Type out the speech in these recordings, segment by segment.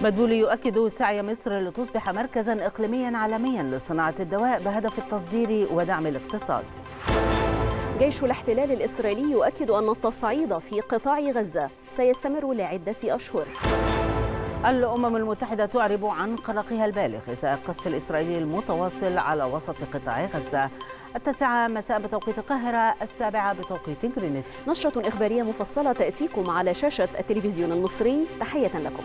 مدبولي يؤكد سعي مصر لتصبح مركزا إقليميا عالميا لصناعة الدواء بهدف التصدير ودعم الاقتصاد. جيش الاحتلال الإسرائيلي يؤكد أن التصعيد في قطاع غزة سيستمر لعدة أشهر. الأمم المتحدة تعرب عن قلقها البالغ إزاء القصف الإسرائيلي المتواصل على وسط قطاع غزة. 9 مساء بتوقيت القاهرة، 7 بتوقيت جرينتش. نشرة إخبارية مفصلة تأتيكم على شاشة التلفزيون المصري. تحية لكم.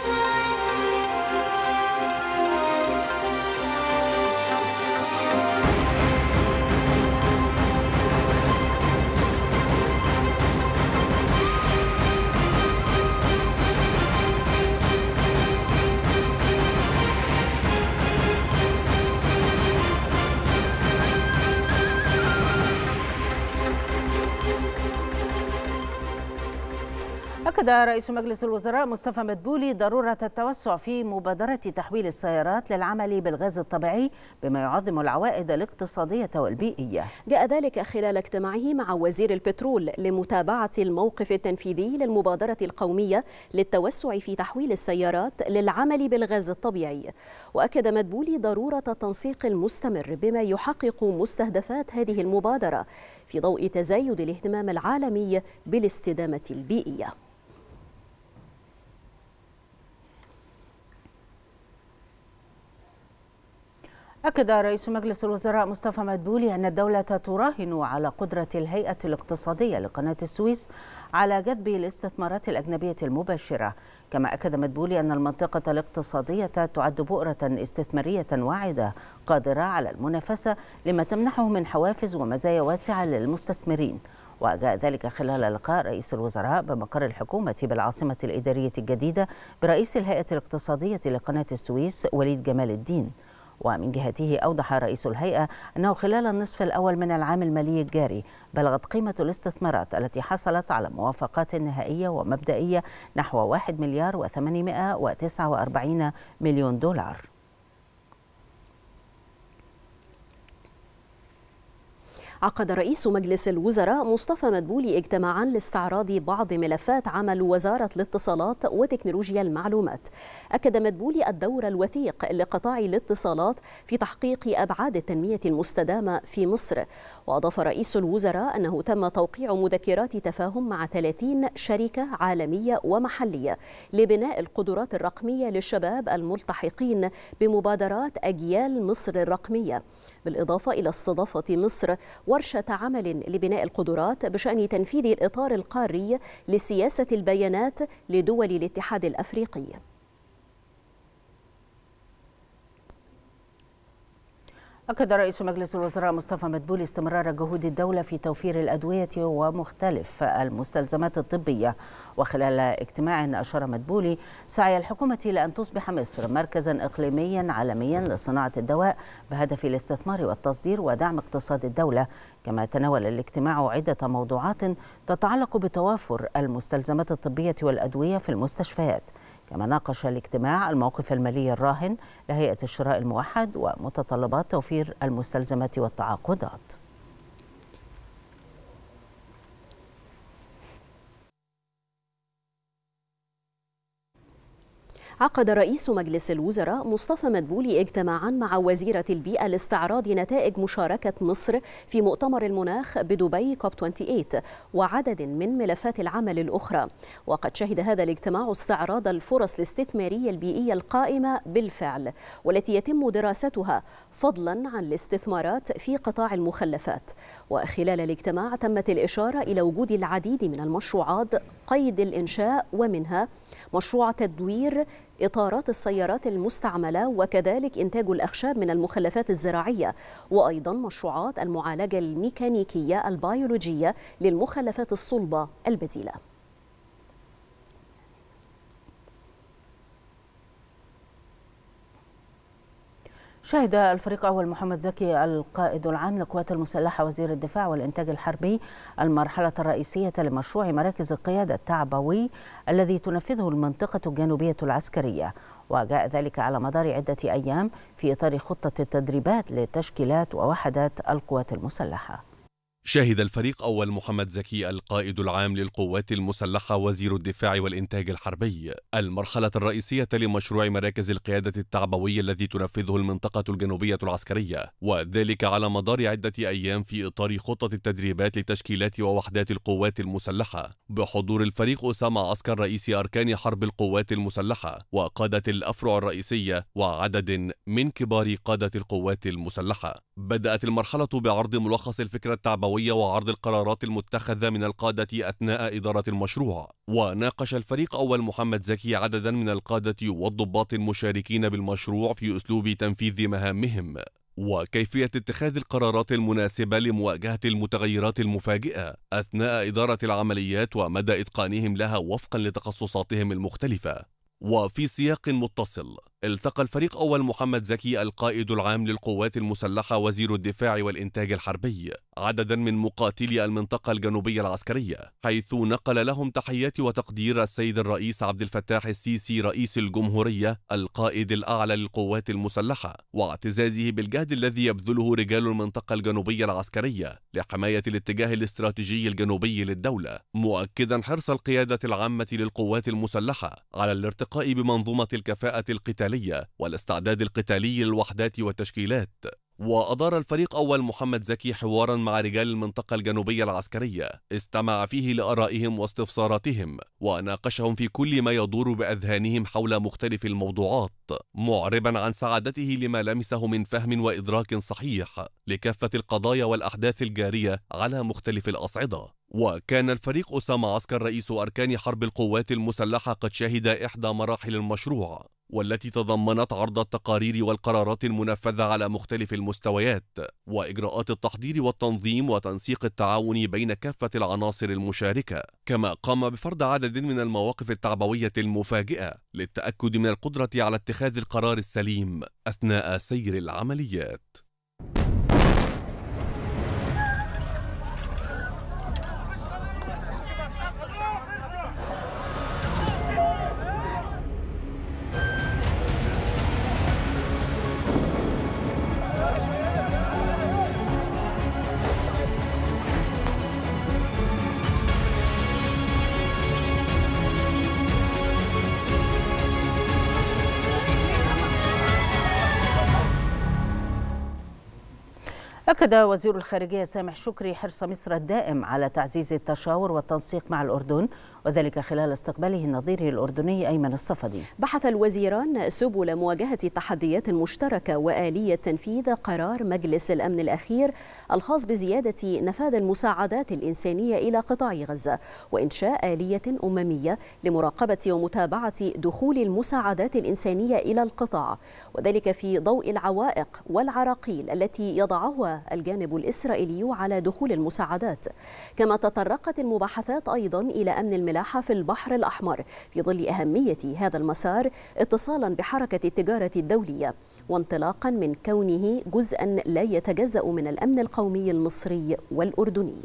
أكد رئيس مجلس الوزراء مصطفى مدبولي ضرورة التوسع في مبادرة تحويل السيارات للعمل بالغاز الطبيعي بما يعظم العوائد الاقتصادية والبيئية. جاء ذلك خلال اجتماعه مع وزير البترول لمتابعة الموقف التنفيذي للمبادرة القومية للتوسع في تحويل السيارات للعمل بالغاز الطبيعي. وأكد مدبولي ضرورة التنسيق المستمر بما يحقق مستهدفات هذه المبادرة في ضوء تزايد الاهتمام العالمي بالاستدامة البيئية. أكد رئيس مجلس الوزراء مصطفى مدبولي أن الدولة تراهن على قدرة الهيئة الاقتصادية لقناة السويس على جذب الاستثمارات الأجنبية المباشرة. كما أكد مدبولي أن المنطقة الاقتصادية تعد بؤرة استثمارية واعدة قادرة على المنافسة لما تمنحه من حوافز ومزايا واسعة للمستثمرين. وجاء ذلك خلال لقاء رئيس الوزراء بمقر الحكومة بالعاصمة الإدارية الجديدة برئيس الهيئة الاقتصادية لقناة السويس وليد جمال الدين. ومن جهته أوضح رئيس الهيئة أنه خلال النصف الأول من العام المالي الجاري بلغت قيمة الاستثمارات التي حصلت على موافقات نهائية ومبدئية نحو 1 مليار و849 مليون دولار. عقد رئيس مجلس الوزراء مصطفى مدبولي اجتماعا لاستعراض بعض ملفات عمل وزارة الاتصالات وتكنولوجيا المعلومات. أكد مدبولي الدور الوثيق لقطاع الاتصالات في تحقيق أبعاد التنمية المستدامة في مصر. وأضاف رئيس الوزراء أنه تم توقيع مذكرات تفاهم مع 30 شركة عالمية ومحلية لبناء القدرات الرقمية للشباب الملتحقين بمبادرات أجيال مصر الرقمية، بالإضافة إلى استضافة مصر ورشة عمل لبناء القدرات بشأن تنفيذ الإطار القاري لسياسة البيانات لدول الاتحاد الأفريقي. أكد رئيس مجلس الوزراء مصطفى مدبولي استمرار جهود الدولة في توفير الأدوية ومختلف المستلزمات الطبية. وخلال اجتماع أشار مدبولي سعي الحكومة لأن تصبح مصر مركزا إقليميا عالميا لصناعة الدواء بهدف الاستثمار والتصدير ودعم اقتصاد الدولة. كما تناول الاجتماع عدة موضوعات تتعلق بتوافر المستلزمات الطبية والأدوية في المستشفيات. كما ناقش الاجتماع الموقف المالي الراهن لهيئة الشراء الموحد ومتطلبات توفير المستلزمات والتعاقدات. عقد رئيس مجلس الوزراء مصطفى مدبولي اجتماعا مع وزيرة البيئة لاستعراض نتائج مشاركة مصر في مؤتمر المناخ بدبي كوب 28 وعدد من ملفات العمل الأخرى. وقد شهد هذا الاجتماع استعراض الفرص الاستثمارية البيئية القائمة بالفعل والتي يتم دراستها فضلا عن الاستثمارات في قطاع المخلفات. وخلال الاجتماع تمت الإشارة إلى وجود العديد من المشروعات قيد الإنشاء، ومنها مشروع تدوير إطارات السيارات المستعملة وكذلك إنتاج الأخشاب من المخلفات الزراعية، وأيضا مشروعات المعالجة الميكانيكية البيولوجية للمخلفات الصلبة البديلة. شهد الفريق أول محمد زكي القائد العام للقوات المسلحة وزير الدفاع والإنتاج الحربي المرحلة الرئيسية لمشروع مراكز القيادة التعبوي الذي تنفذه المنطقة الجنوبية العسكرية. وجاء ذلك على مدار عدة أيام في إطار خطة التدريبات لتشكيلات ووحدات القوات المسلحة. شهد الفريق أول محمد زكي القائد العام للقوات المسلحة وزير الدفاع والإنتاج الحربي المرحلة الرئيسية لمشروع مراكز القيادة التعبوي الذي تنفذه المنطقة الجنوبية العسكرية، وذلك على مدار عدة أيام في إطار خطة التدريبات لتشكيلات ووحدات القوات المسلحة، بحضور الفريق أسامة عسكر رئيس أركان حرب القوات المسلحة وقادة الأفرع الرئيسية وعدد من كبار قادة القوات المسلحة. بدأت المرحلة بعرض ملخص الفكرة التعبوية وعرض القرارات المتخذة من القادة أثناء إدارة المشروع، وناقش الفريق أول محمد زكي عددا من القادة والضباط المشاركين بالمشروع في أسلوب تنفيذ مهامهم وكيفية اتخاذ القرارات المناسبة لمواجهة المتغيرات المفاجئة أثناء إدارة العمليات ومدى إتقانهم لها وفقا لتخصصاتهم المختلفة. وفي سياق متصل، التقى الفريق أول محمد زكي القائد العام للقوات المسلحة وزير الدفاع والإنتاج الحربي عددا من مقاتلي المنطقة الجنوبية العسكرية، حيث نقل لهم تحيات وتقدير السيد الرئيس عبد الفتاح السيسي رئيس الجمهورية القائد الأعلى للقوات المسلحة، واعتزازه بالجهد الذي يبذله رجال المنطقة الجنوبية العسكرية لحماية الاتجاه الاستراتيجي الجنوبي للدولة، مؤكدا حرص القيادة العامة للقوات المسلحة على الارتقاء بمنظومة الكفاءة القتالية والاستعداد القتالي للوحدات والتشكيلات. وأدار الفريق أول محمد زكي حوارا مع رجال المنطقة الجنوبية العسكرية استمع فيه لآرائهم واستفساراتهم وناقشهم في كل ما يدور بأذهانهم حول مختلف الموضوعات، معربا عن سعادته لما لمسه من فهم وإدراك صحيح لكافة القضايا والأحداث الجارية على مختلف الأصعدة. وكان الفريق أسامة عسكر رئيس أركان حرب القوات المسلحة قد شهد إحدى مراحل المشروع، والتي تضمنت عرض التقارير والقرارات المنفذة على مختلف المستويات وإجراءات التحضير والتنظيم وتنسيق التعاون بين كافة العناصر المشاركة، كما قام بفرض عدد من المواقف التعبوية المفاجئة للتأكد من القدرة على اتخاذ القرار السليم أثناء سير العمليات. أكد وزير الخارجية سامح شكري حرص مصر الدائم على تعزيز التشاور والتنسيق مع الأردن، وذلك خلال استقباله نظيره الأردني أيمن الصفدي. بحث الوزيران سبل مواجهة التحديات المشتركة وآلية تنفيذ قرار مجلس الأمن الأخير الخاص بزيادة نفاذ المساعدات الإنسانية إلى قطاع غزة، وإنشاء آلية أممية لمراقبة ومتابعة دخول المساعدات الإنسانية إلى القطاع، وذلك في ضوء العوائق والعراقيل التي يضعها الجانب الإسرائيلي على دخول المساعدات. كما تطرقت المباحثات أيضا إلى أمن الملاحة في البحر الأحمر في ظل أهمية هذا المسار اتصالا بحركة التجارة الدولية، وانطلاقا من كونه جزءا لا يتجزأ من الأمن القومي المصري والأردني.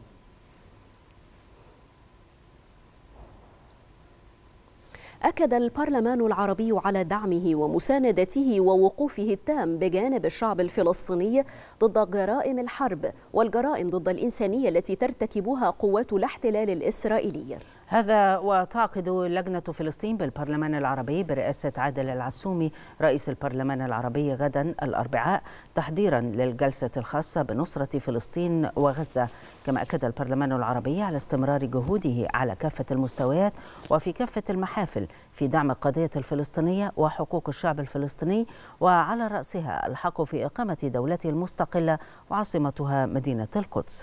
أكد البرلمان العربي على دعمه ومساندته ووقوفه التام بجانب الشعب الفلسطيني ضد جرائم الحرب والجرائم ضد الإنسانية التي ترتكبها قوات الاحتلال الإسرائيلي. هذا وتعقد لجنة فلسطين بالبرلمان العربي برئاسة عادل العسومي رئيس البرلمان العربي غدا الأربعاء تحضيرا للجلسة الخاصة بنصرة فلسطين وغزة. كما أكد البرلمان العربي على استمرار جهوده على كافة المستويات وفي كافة المحافل في دعم القضية الفلسطينية وحقوق الشعب الفلسطيني، وعلى رأسها الحق في إقامة دولته المستقلة وعاصمتها مدينة القدس.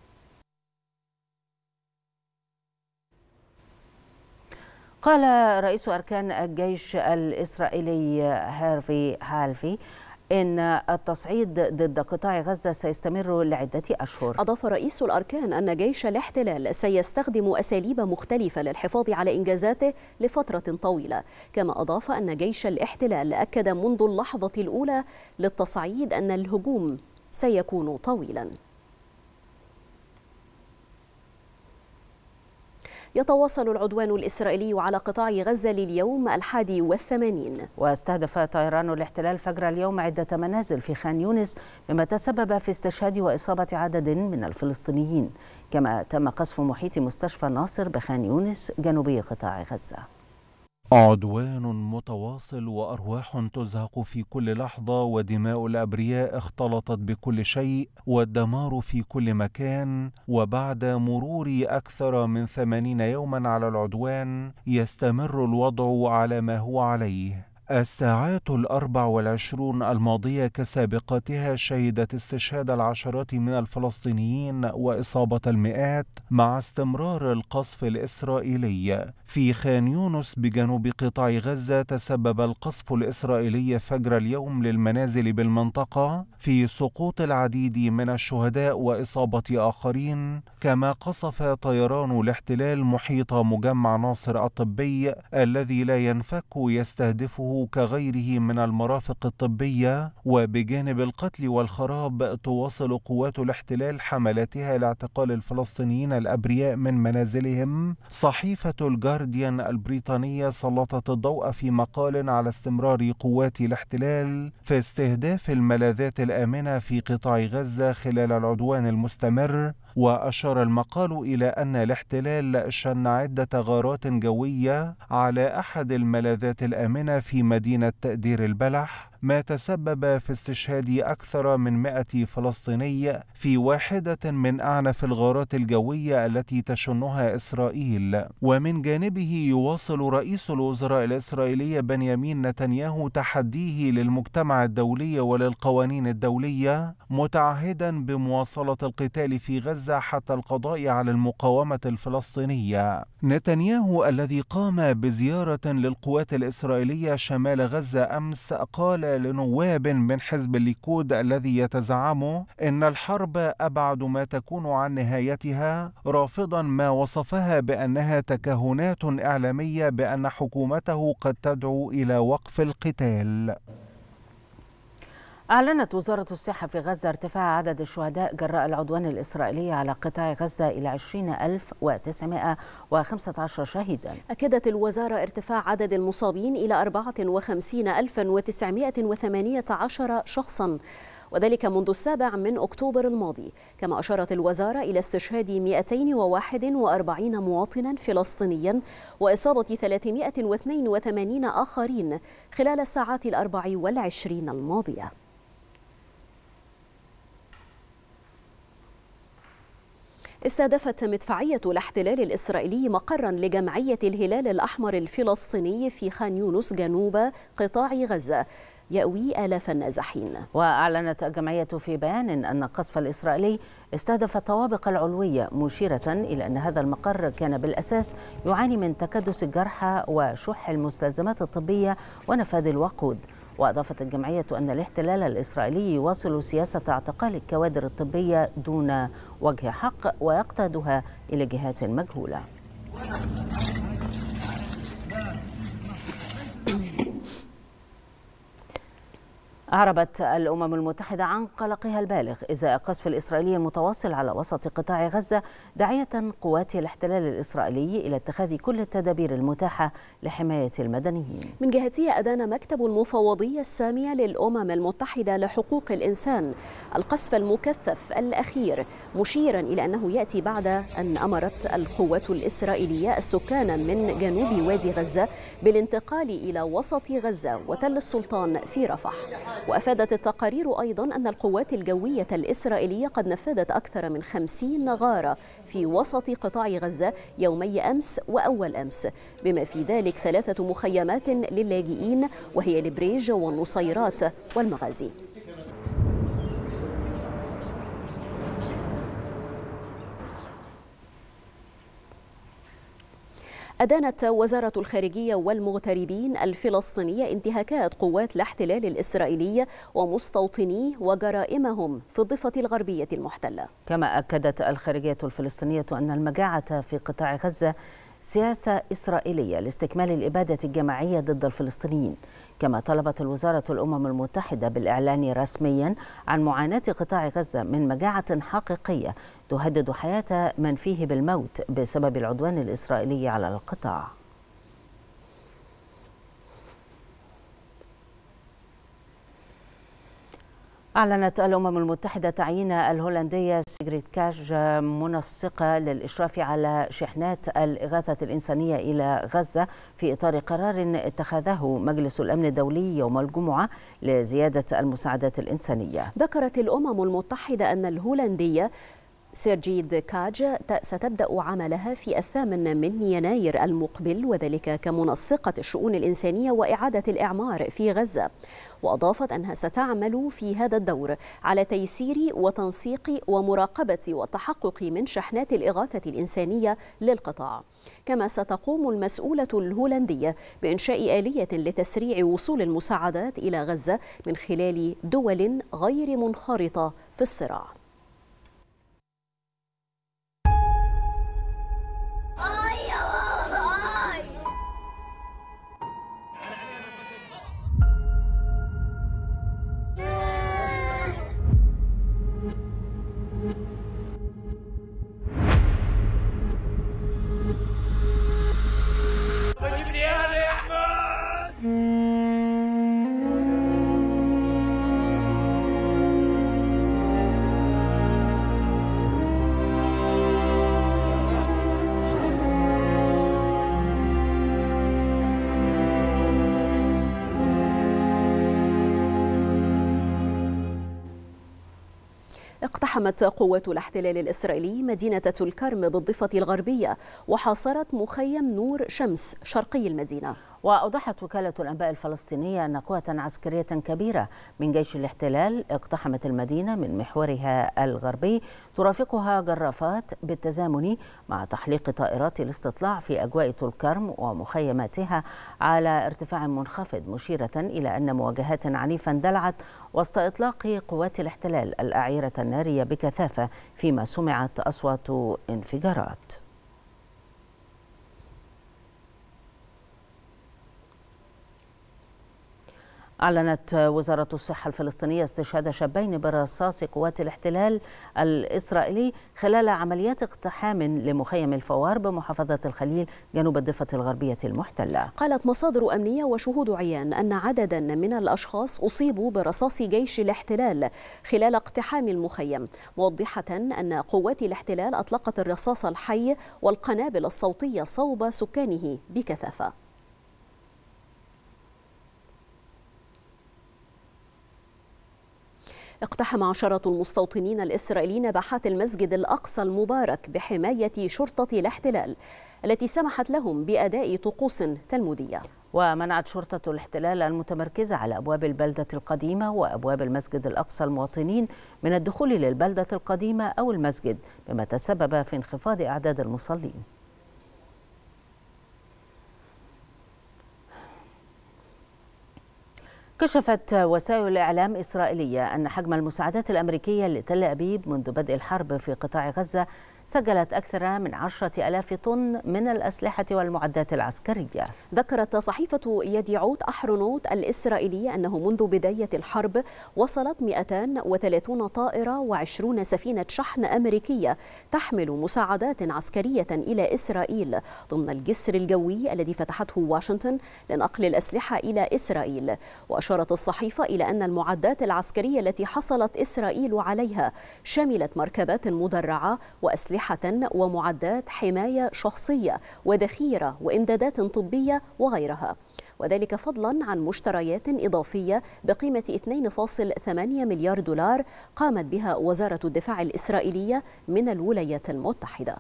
قال رئيس أركان الجيش الإسرائيلي هارفي هالفي إن التصعيد ضد قطاع غزة سيستمر لعدة أشهر. أضاف رئيس الأركان أن جيش الاحتلال سيستخدم أساليب مختلفة للحفاظ على إنجازاته لفترة طويلة. كما أضاف أن جيش الاحتلال أكد منذ اللحظة الأولى للتصعيد أن الهجوم سيكون طويلا. يتواصل العدوان الإسرائيلي على قطاع غزة لليوم 81. واستهدف طيران الاحتلال فجر اليوم عدة منازل في خان يونس مما تسبب في استشهاد وإصابة عدد من الفلسطينيين، كما تم قصف محيط مستشفى ناصر بخان يونس جنوبي قطاع غزة. عدوان متواصل وأرواح تزهق في كل لحظة، ودماء الأبرياء اختلطت بكل شيء، والدمار في كل مكان. وبعد مرور أكثر من 80 يوما على العدوان يستمر الوضع على ما هو عليه. الساعات 24 الماضية كسابقتها شهدت استشهاد العشرات من الفلسطينيين وإصابة المئات مع استمرار القصف الإسرائيلي. في خان يونس بجنوب قطاع غزة تسبب القصف الإسرائيلي فجر اليوم للمنازل بالمنطقة في سقوط العديد من الشهداء وإصابة آخرين، كما قصف طيران الاحتلال محيط مجمع ناصر الطبي الذي لا ينفك يستهدفه كغيره من المرافق الطبية. وبجانب القتل والخراب تواصل قوات الاحتلال حملاتها لاعتقال الفلسطينيين الأبرياء من منازلهم. صحيفة الجارديان البريطانية سلطت الضوء في مقال على استمرار قوات الاحتلال في استهداف الملاذات الآمنة في قطاع غزة خلال العدوان المستمر. وأشار المقال إلى أن الاحتلال شن عدة غارات جوية على أحد الملاذات الآمنة في مدينة دير البلح، ما تسبب في استشهاد أكثر من 100 فلسطيني في واحدة من أعنف الغارات الجوية التي تشنها إسرائيل. ومن جانبه يواصل رئيس الوزراء الإسرائيلي بنيامين نتنياهو تحديه للمجتمع الدولي وللقوانين الدولية، متعهدا بمواصلة القتال في غزة حتى القضاء على المقاومة الفلسطينية. نتنياهو الذي قام بزيارة للقوات الإسرائيلية شمال غزة أمس قال لنواب من حزب الليكود الذي يتزعم إن الحرب أبعد ما تكون عن نهايتها، رافضا ما وصفها بأنها تكهنات إعلامية بأن حكومته قد تدعو إلى وقف القتال. أعلنت وزارة الصحة في غزة ارتفاع عدد الشهداء جراء العدوان الإسرائيلي على قطاع غزة إلى 20,915 شهيدا. أكدت الوزارة ارتفاع عدد المصابين إلى 54,918 شخصا، وذلك منذ 7 أكتوبر الماضي. كما أشارت الوزارة إلى استشهاد 241 مواطنا فلسطينيا وإصابة 382 آخرين خلال الساعات 24 الماضية. استهدفت مدفعية الاحتلال الإسرائيلي مقرا لجمعية الهلال الأحمر الفلسطيني في خان يونس جنوب قطاع غزة يأوي آلاف النازحين. وأعلنت الجمعية في بيان أن القصف الإسرائيلي استهدف الطوابق العلوية، مشيرة إلى أن هذا المقر كان بالأساس يعاني من تكدس الجرحى وشح المستلزمات الطبية ونفاذ الوقود. وأضافت الجمعية أن الاحتلال الإسرائيلي يواصل سياسة اعتقال الكوادر الطبية دون وجه حق ويقتادها إلى جهات مجهولة. أعربت الأمم المتحدة عن قلقها البالغ إزاء القصف الإسرائيلي المتواصل على وسط قطاع غزة، داعية قوات الاحتلال الإسرائيلي إلى اتخاذ كل التدابير المتاحة لحماية المدنيين. من جهته أدان مكتب المفوضية السامية للأمم المتحدة لحقوق الإنسان القصف المكثف الأخير، مشيرا إلى أنه يأتي بعد أن أمرت القوات الإسرائيلية السكان من جنوب وادي غزة بالانتقال إلى وسط غزة وتل السلطان في رفح. وأفادت التقارير أيضا أن القوات الجوية الإسرائيلية قد نفذت أكثر من 50 غارة في وسط قطاع غزة يومي أمس وأول أمس، بما في ذلك 3 مخيمات للاجئين وهي البريج والنصيرات والمغازي. أدانت وزارة الخارجية والمغتربين الفلسطينية انتهاكات قوات الاحتلال الإسرائيلي ومستوطنيه وجرائمهم في الضفة الغربية المحتلة. كما أكدت الخارجية الفلسطينية أن المجاعة في قطاع غزة سياسة إسرائيلية لاستكمال الإبادة الجماعية ضد الفلسطينيين. كما طلبت الوزارة الأمم المتحدة بالإعلان رسميا عن معاناة قطاع غزة من مجاعة حقيقية تهدد حياة من فيه بالموت بسبب العدوان الإسرائيلي على القطاع. أعلنت الأمم المتحدة تعيين الهولندية سيغريد كاج منسقة للإشراف على شحنات الإغاثة الإنسانية إلى غزة في إطار قرار اتخذه مجلس الأمن الدولي يوم الجمعة لزيادة المساعدات الإنسانية. ذكرت الأمم المتحدة أن الهولندية سيرجيد كاج ستبدأ عملها في 8 من يناير المقبل، وذلك كمنسقة الشؤون الإنسانية وإعادة الإعمار في غزة. وأضافت أنها ستعمل في هذا الدور على تيسير وتنسيق ومراقبة والتحقق من شحنات الإغاثة الإنسانية للقطاع. كما ستقوم المسؤولة الهولندية بإنشاء آلية لتسريع وصول المساعدات إلى غزة من خلال دول غير منخرطة في الصراع. اقتحمت قوات الاحتلال الإسرائيلي مدينة الكرم بالضفة الغربية وحاصرت مخيم نور شمس شرقي المدينة. وأوضحت وكالة الأنباء الفلسطينية أن قوة عسكرية كبيرة من جيش الاحتلال اقتحمت المدينة من محورها الغربي ترافقها جرافات بالتزامن مع تحليق طائرات الاستطلاع في أجواء طول كرم ومخيماتها على ارتفاع منخفض، مشيرة إلى أن مواجهات عنيفة اندلعت وسط إطلاق قوات الاحتلال الأعيرة النارية بكثافة، فيما سمعت أصوات انفجارات. أعلنت وزارة الصحة الفلسطينية استشهاد شابين برصاص قوات الاحتلال الإسرائيلي خلال عمليات اقتحام لمخيم الفوار بمحافظة الخليل جنوب الضفة الغربية المحتلة. قالت مصادر أمنية وشهود عيان أن عددا من الأشخاص أصيبوا برصاص جيش الاحتلال خلال اقتحام المخيم، موضحة أن قوات الاحتلال أطلقت الرصاص الحي والقنابل الصوتية صوب سكانه بكثافة. اقتحم عشرات المستوطنين الإسرائيليين باحات المسجد الأقصى المبارك بحماية شرطة الاحتلال التي سمحت لهم بأداء طقوس تلمودية. ومنعت شرطة الاحتلال المتمركزة على أبواب البلدة القديمة وأبواب المسجد الأقصى المواطنين من الدخول للبلدة القديمة أو المسجد، بما تسبب في انخفاض أعداد المصلين. كشفت وسائل الإعلام الإسرائيلية أن حجم المساعدات الأمريكية لتل أبيب منذ بدء الحرب في قطاع غزة سجلت أكثر من 10,000 طن من الأسلحة والمعدات العسكرية. ذكرت صحيفة يديعوت أحرونوت الإسرائيلية أنه منذ بداية الحرب وصلت 230 طائرة و20 سفينة شحن أمريكية تحمل مساعدات عسكرية إلى إسرائيل ضمن الجسر الجوي الذي فتحته واشنطن لنقل الأسلحة إلى إسرائيل. وأشارت الصحيفة إلى أن المعدات العسكرية التي حصلت إسرائيل عليها شملت مركبات مدرعة وأسلحة ومعدات حماية شخصية وذخيرة وإمدادات طبية وغيرها، وذلك فضلا عن مشتريات إضافية بقيمة 2.8 مليار دولار قامت بها وزارة الدفاع الإسرائيلية من الولايات المتحدة.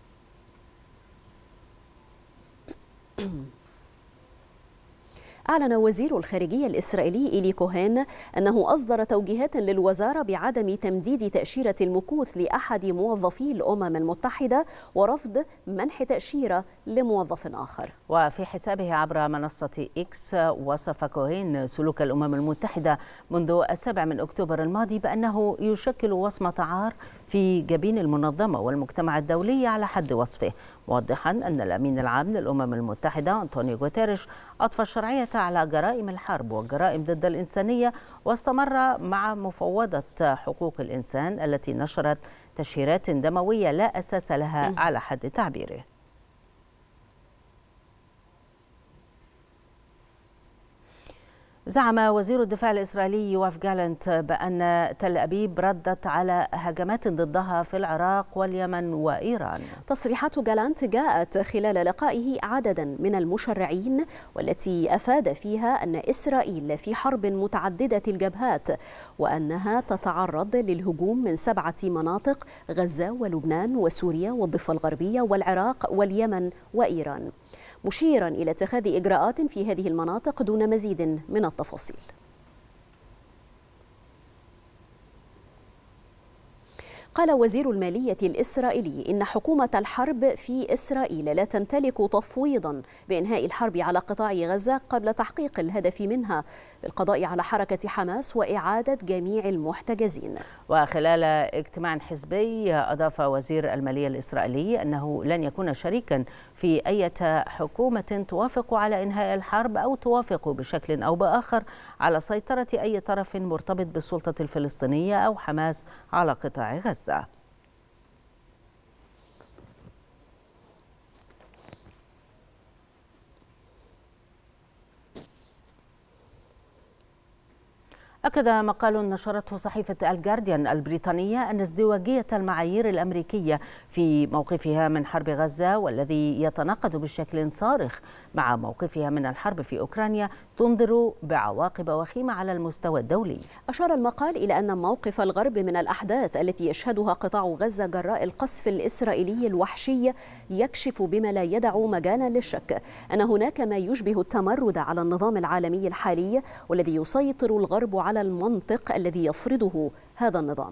أعلن وزير الخارجية الإسرائيلي إيلي كوهين أنه أصدر توجيهات للوزارة بعدم تمديد تأشيرة المكوث لأحد موظفي الأمم المتحدة ورفض منح تأشيرة لموظف آخر. وفي حسابه عبر منصة إكس وصف كوهين سلوك الأمم المتحدة منذ 7 أكتوبر الماضي بأنه يشكل وصمة عار في جبين المنظمة والمجتمع الدولي على حد وصفه، موضحا أن الأمين العام للأمم المتحدة أنطونيو غوتيريش أضفى الشرعية على جرائم الحرب والجرائم ضد الإنسانية، واستمر مع مفوضة حقوق الإنسان التي نشرت تشهيرات دموية لا أساس لها على حد تعبيره. زعم وزير الدفاع الإسرائيلي يوآف جالنت بأن تل أبيب ردت على هجمات ضدها في العراق واليمن وإيران. تصريحات جالنت جاءت خلال لقائه عددا من المشرعين، والتي أفاد فيها أن إسرائيل في حرب متعددة الجبهات، وأنها تتعرض للهجوم من 7 مناطق: غزة ولبنان وسوريا والضفة الغربية والعراق واليمن وإيران، مشيرا إلى اتخاذ إجراءات في هذه المناطق دون مزيد من التفاصيل. قال وزير المالية الإسرائيلي إن حكومة الحرب في إسرائيل لا تمتلك تفويضا بإنهاء الحرب على قطاع غزة قبل تحقيق الهدف منها بالقضاء على حركة حماس وإعادة جميع المحتجزين. وخلال اجتماع حزبي أضاف وزير المالية الإسرائيلي أنه لن يكون شريكا في أي حكومة توافق على إنهاء الحرب أو توافق بشكل أو بآخر على سيطرة أي طرف مرتبط بالسلطة الفلسطينية أو حماس على قطاع غزة. أكد مقال نشرته صحيفة الجارديان البريطانية أن ازدواجية المعايير الأمريكية في موقفها من حرب غزة، والذي يتناقض بشكل صارخ مع موقفها من الحرب في أوكرانيا، تنذر بعواقب وخيمة على المستوى الدولي. أشار المقال إلى أن موقف الغرب من الأحداث التي يشهدها قطاع غزة جراء القصف الإسرائيلي الوحشي يكشف بما لا يدع مجالا للشك أن هناك ما يشبه التمرد على النظام العالمي الحالي، والذي يسيطر الغرب على المنطق الذي يفرضه هذا النظام.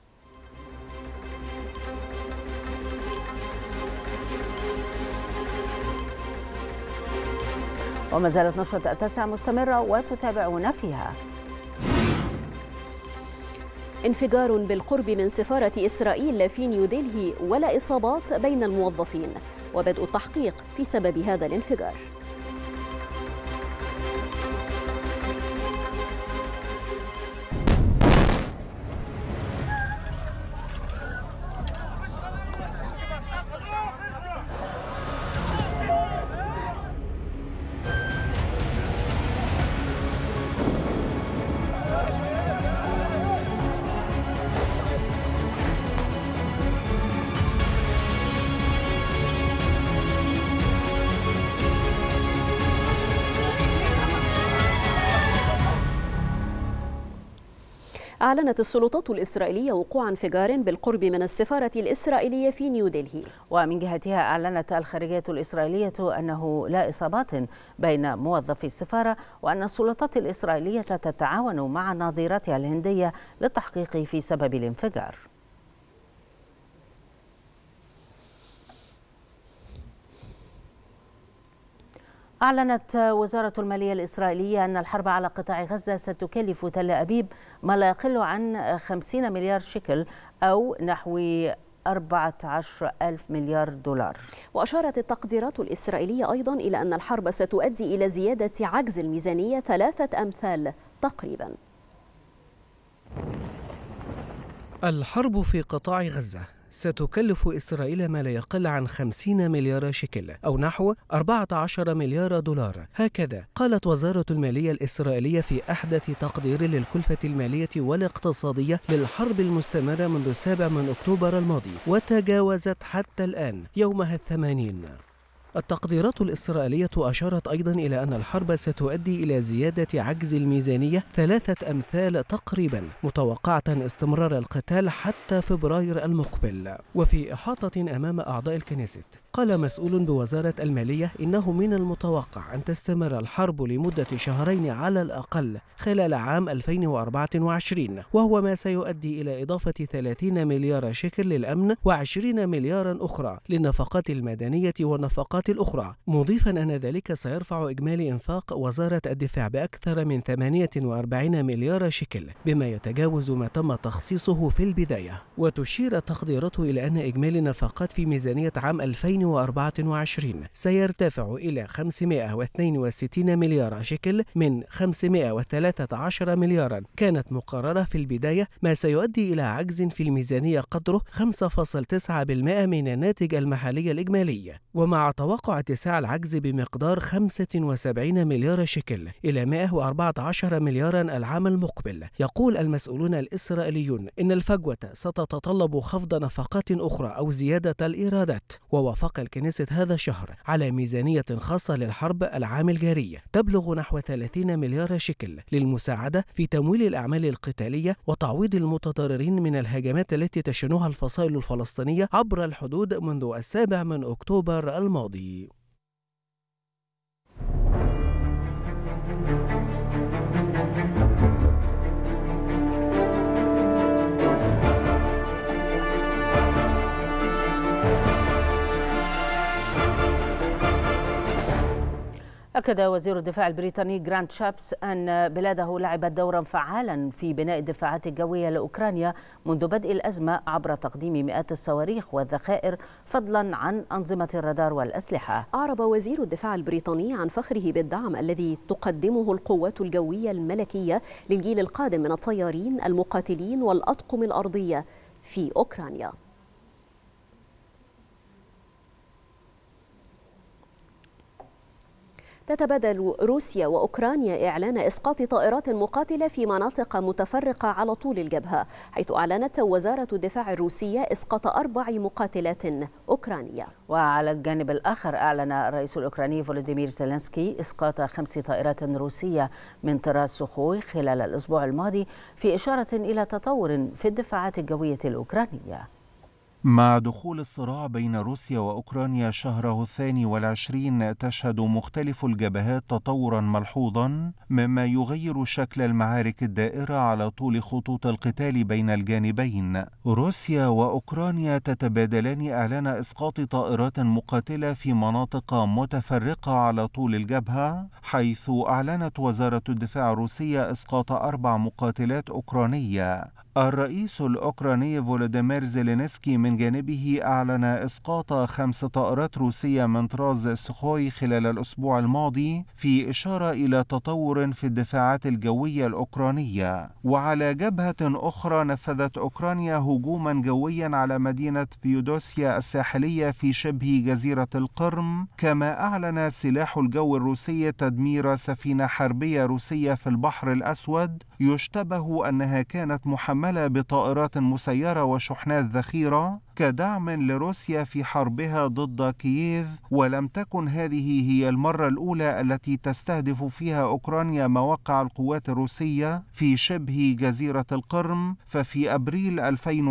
وما زالت نشرة التاسعة مستمرة وتتابعون فيها. انفجار بالقرب من سفارة إسرائيل في نيودلهي ولا إصابات بين الموظفين، وبدء التحقيق في سبب هذا الانفجار. أعلنت السلطات الإسرائيلية وقوع انفجار بالقرب من السفارة الإسرائيلية في نيودلهي. ومن جهتها أعلنت الخارجية الإسرائيلية أنه لا إصابات بين موظفي السفارة، وأن السلطات الإسرائيلية تتعاون مع نظيرتها الهندية للتحقيق في سبب الانفجار. أعلنت وزارة المالية الإسرائيلية أن الحرب على قطاع غزة ستكلف تل أبيب ما لا يقل عن 50 مليار شيكل أو نحو 14,000 مليار دولار. وأشارت التقديرات الإسرائيلية أيضا إلى أن الحرب ستؤدي إلى زيادة عجز الميزانية 3 أمثال تقريبا. الحرب في قطاع غزة ستكلف إسرائيل ما لا يقل عن 50 مليار شيكل أو نحو 14 مليار دولار، هكذا قالت وزارة المالية الإسرائيلية في أحدث تقدير للكلفة المالية والاقتصادية للحرب المستمرة منذ 7 أكتوبر الماضي، وتجاوزت حتى الآن يومها 80. التقديرات الإسرائيلية أشارت أيضا إلى أن الحرب ستؤدي إلى زيادة عجز الميزانية 3 أمثال تقريبا، متوقعة استمرار القتال حتى فبراير المقبل. وفي إحاطة أمام أعضاء الكنيست، قال مسؤول بوزارة المالية إنه من المتوقع أن تستمر الحرب لمدة شهرين على الأقل خلال عام 2024، وهو ما سيؤدي إلى إضافة 30 مليار شيكل للأمن و20 مليارا أخرى للنفقات المدنية والنفقات الأخرى، مضيفا أن ذلك سيرفع إجمالي إنفاق وزارة الدفاع بأكثر من 48 مليار شيكل، بما يتجاوز ما تم تخصيصه في البداية. وتشير التقديرات إلى أن إجمالي النفقات في ميزانية عام 2024 سيرتفع إلى 562 مليار شيكل من 513 مليارا كانت مقررة في البداية، ما سيؤدي إلى عجز في الميزانية قدره 5.9% من الناتج المحلي الإجمالي، ومع توقع اتساع العجز بمقدار 75 مليار شيكل إلى 114 مليارا العام المقبل. يقول المسؤولون الإسرائيليون إن الفجوة ستتطلب خفض نفقات أخرى أو زيادة الإيرادات. ووافق الكنيست هذا الشهر على ميزانية خاصة للحرب العام الجاري تبلغ نحو 30 مليار شيكل للمساعدة في تمويل الأعمال القتالية وتعويض المتضررين من الهجمات التي تشنها الفصائل الفلسطينية عبر الحدود منذ 7 أكتوبر الماضي. أكد وزير الدفاع البريطاني جرانت شابس أن بلاده لعبت دورا فعالا في بناء الدفاعات الجوية لأوكرانيا منذ بدء الأزمة عبر تقديم مئات الصواريخ والذخائر فضلا عن أنظمة الرادار والأسلحة. أعرب وزير الدفاع البريطاني عن فخره بالدعم الذي تقدمه القوات الجوية الملكية للجيل القادم من الطيارين المقاتلين والأطقم الأرضية في أوكرانيا. تتبادل روسيا وأوكرانيا إعلان إسقاط طائرات مقاتلة في مناطق متفرقة على طول الجبهة، حيث أعلنت وزارة الدفاع الروسية إسقاط 4 مقاتلات أوكرانية. وعلى الجانب الآخر أعلن الرئيس الأوكراني فولوديمير زيلينسكي إسقاط 5 طائرات روسية من طراز سوخوي خلال الأسبوع الماضي، في إشارة إلى تطور في الدفاعات الجوية الأوكرانية. مع دخول الصراع بين روسيا وأوكرانيا شهره 22 تشهد مختلف الجبهات تطورا ملحوظا، مما يغير شكل المعارك الدائرة على طول خطوط القتال بين الجانبين. روسيا وأوكرانيا تتبادلان إعلان إسقاط طائرات مقاتلة في مناطق متفرقة على طول الجبهة، حيث أعلنت وزارة الدفاع الروسية إسقاط 4 مقاتلات أوكرانية. الرئيس الأوكراني فولوديمير زيلينسكي من جانبه أعلن إسقاط 5 طائرات روسية من طراز سخوي خلال الأسبوع الماضي، في إشارة إلى تطور في الدفاعات الجوية الأوكرانية. وعلى جبهة أخرى نفذت أوكرانيا هجوما جويا على مدينة فيودوسيا الساحلية في شبه جزيرة القرم، كما أعلن سلاح الجو الروسي تدمير سفينة حربية روسية في البحر الأسود يشتبه أنها كانت محملة بطائرات مسيرة وشحنات ذخيرة كدعم لروسيا في حربها ضد كييف. ولم تكن هذه هي المرة الأولى التي تستهدف فيها أوكرانيا مواقع القوات الروسية في شبه جزيرة القرم، ففي أبريل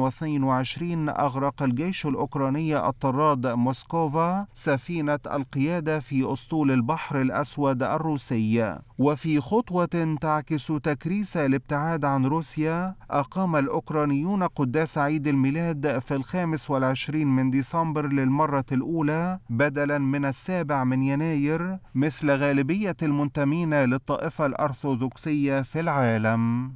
2022 أغرق الجيش الأوكراني الطراد موسكوفا سفينة القيادة في أسطول البحر الأسود الروسي. وفي خطوة تعكس تكريس الابتعاد عن روسيا، أقام الأوكرانيون قداس عيد الميلاد في 25 من ديسمبر للمرة الأولى بدلا من 7 من يناير، مثل غالبية المنتمين للطائفة الأرثوذكسية في العالم.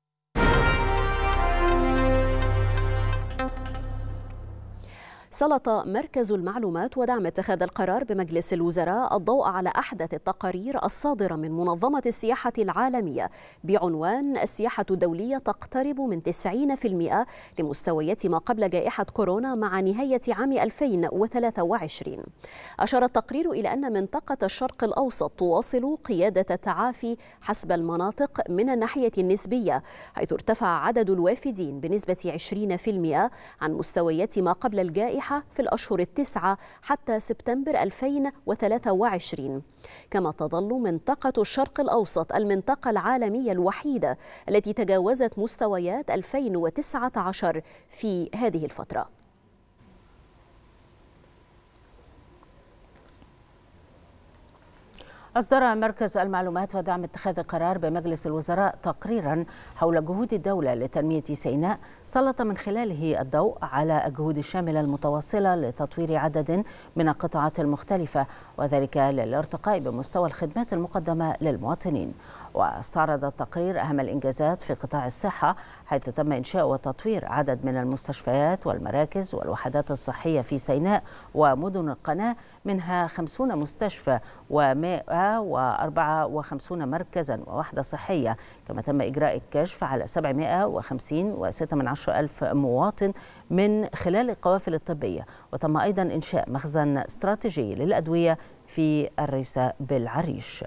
سلط مركز المعلومات ودعم اتخاذ القرار بمجلس الوزراء الضوء على أحدث التقارير الصادرة من منظمة السياحة العالمية بعنوان السياحة الدولية تقترب من 90% لمستويات ما قبل جائحة كورونا مع نهاية عام 2023. أشار التقرير إلى أن منطقة الشرق الأوسط تواصل قيادة التعافي حسب المناطق من الناحية النسبية، حيث ارتفع عدد الوافدين بنسبة 20% عن مستويات ما قبل الجائحة في الأشهر 9 حتى سبتمبر 2023. كما تظل منطقة الشرق الأوسط المنطقة العالمية الوحيدة التي تجاوزت مستويات 2019 في هذه الفترة. أصدر مركز المعلومات ودعم اتخاذ القرار بمجلس الوزراء تقريرا حول جهود الدولة لتنمية سيناء، سلط من خلاله الضوء على الجهود الشاملة المتواصلة لتطوير عدد من القطاعات المختلفة، وذلك للارتقاء بمستوى الخدمات المقدمة للمواطنين. واستعرض التقرير أهم الإنجازات في قطاع الصحة، حيث تم إنشاء وتطوير عدد من المستشفيات والمراكز والوحدات الصحية في سيناء ومدن القناة، منها 50 مستشفى و154 مركزا ووحدة صحية. كما تم إجراء الكشف على 750.6 مواطن من خلال القوافل الطبية، وتم أيضا إنشاء مخزن استراتيجي للأدوية في الريسة بالعريش.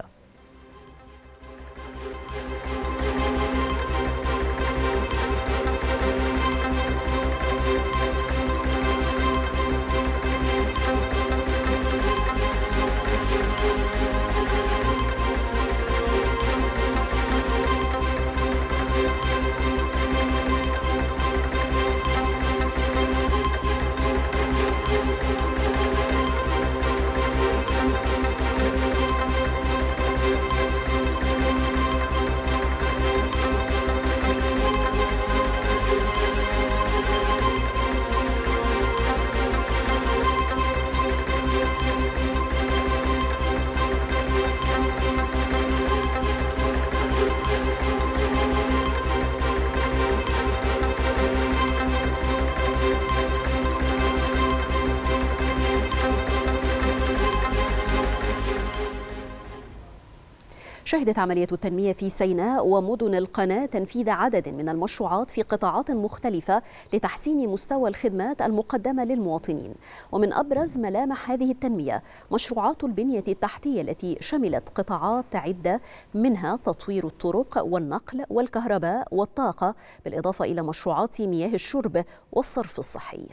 شهدت عملية التنمية في سيناء ومدن القناة تنفيذ عدد من المشروعات في قطاعات مختلفة لتحسين مستوى الخدمات المقدمة للمواطنين. ومن أبرز ملامح هذه التنمية مشروعات البنية التحتية التي شملت قطاعات عدة، منها تطوير الطرق والنقل والكهرباء والطاقة، بالإضافة إلى مشروعات مياه الشرب والصرف الصحي.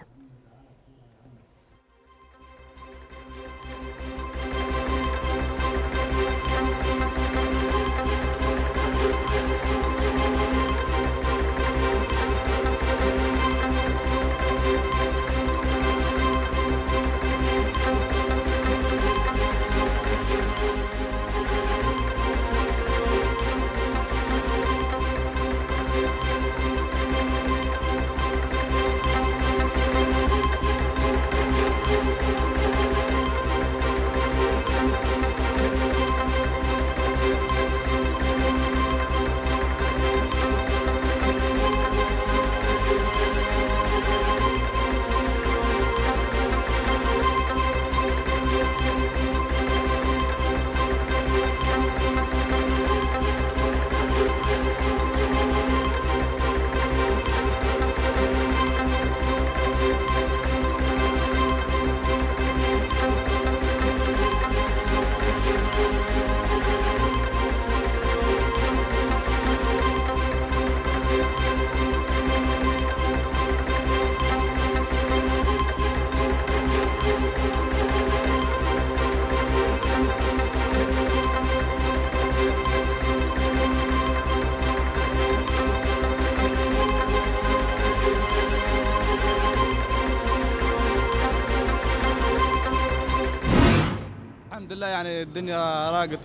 الحمد لله، يعني الدنيا راقت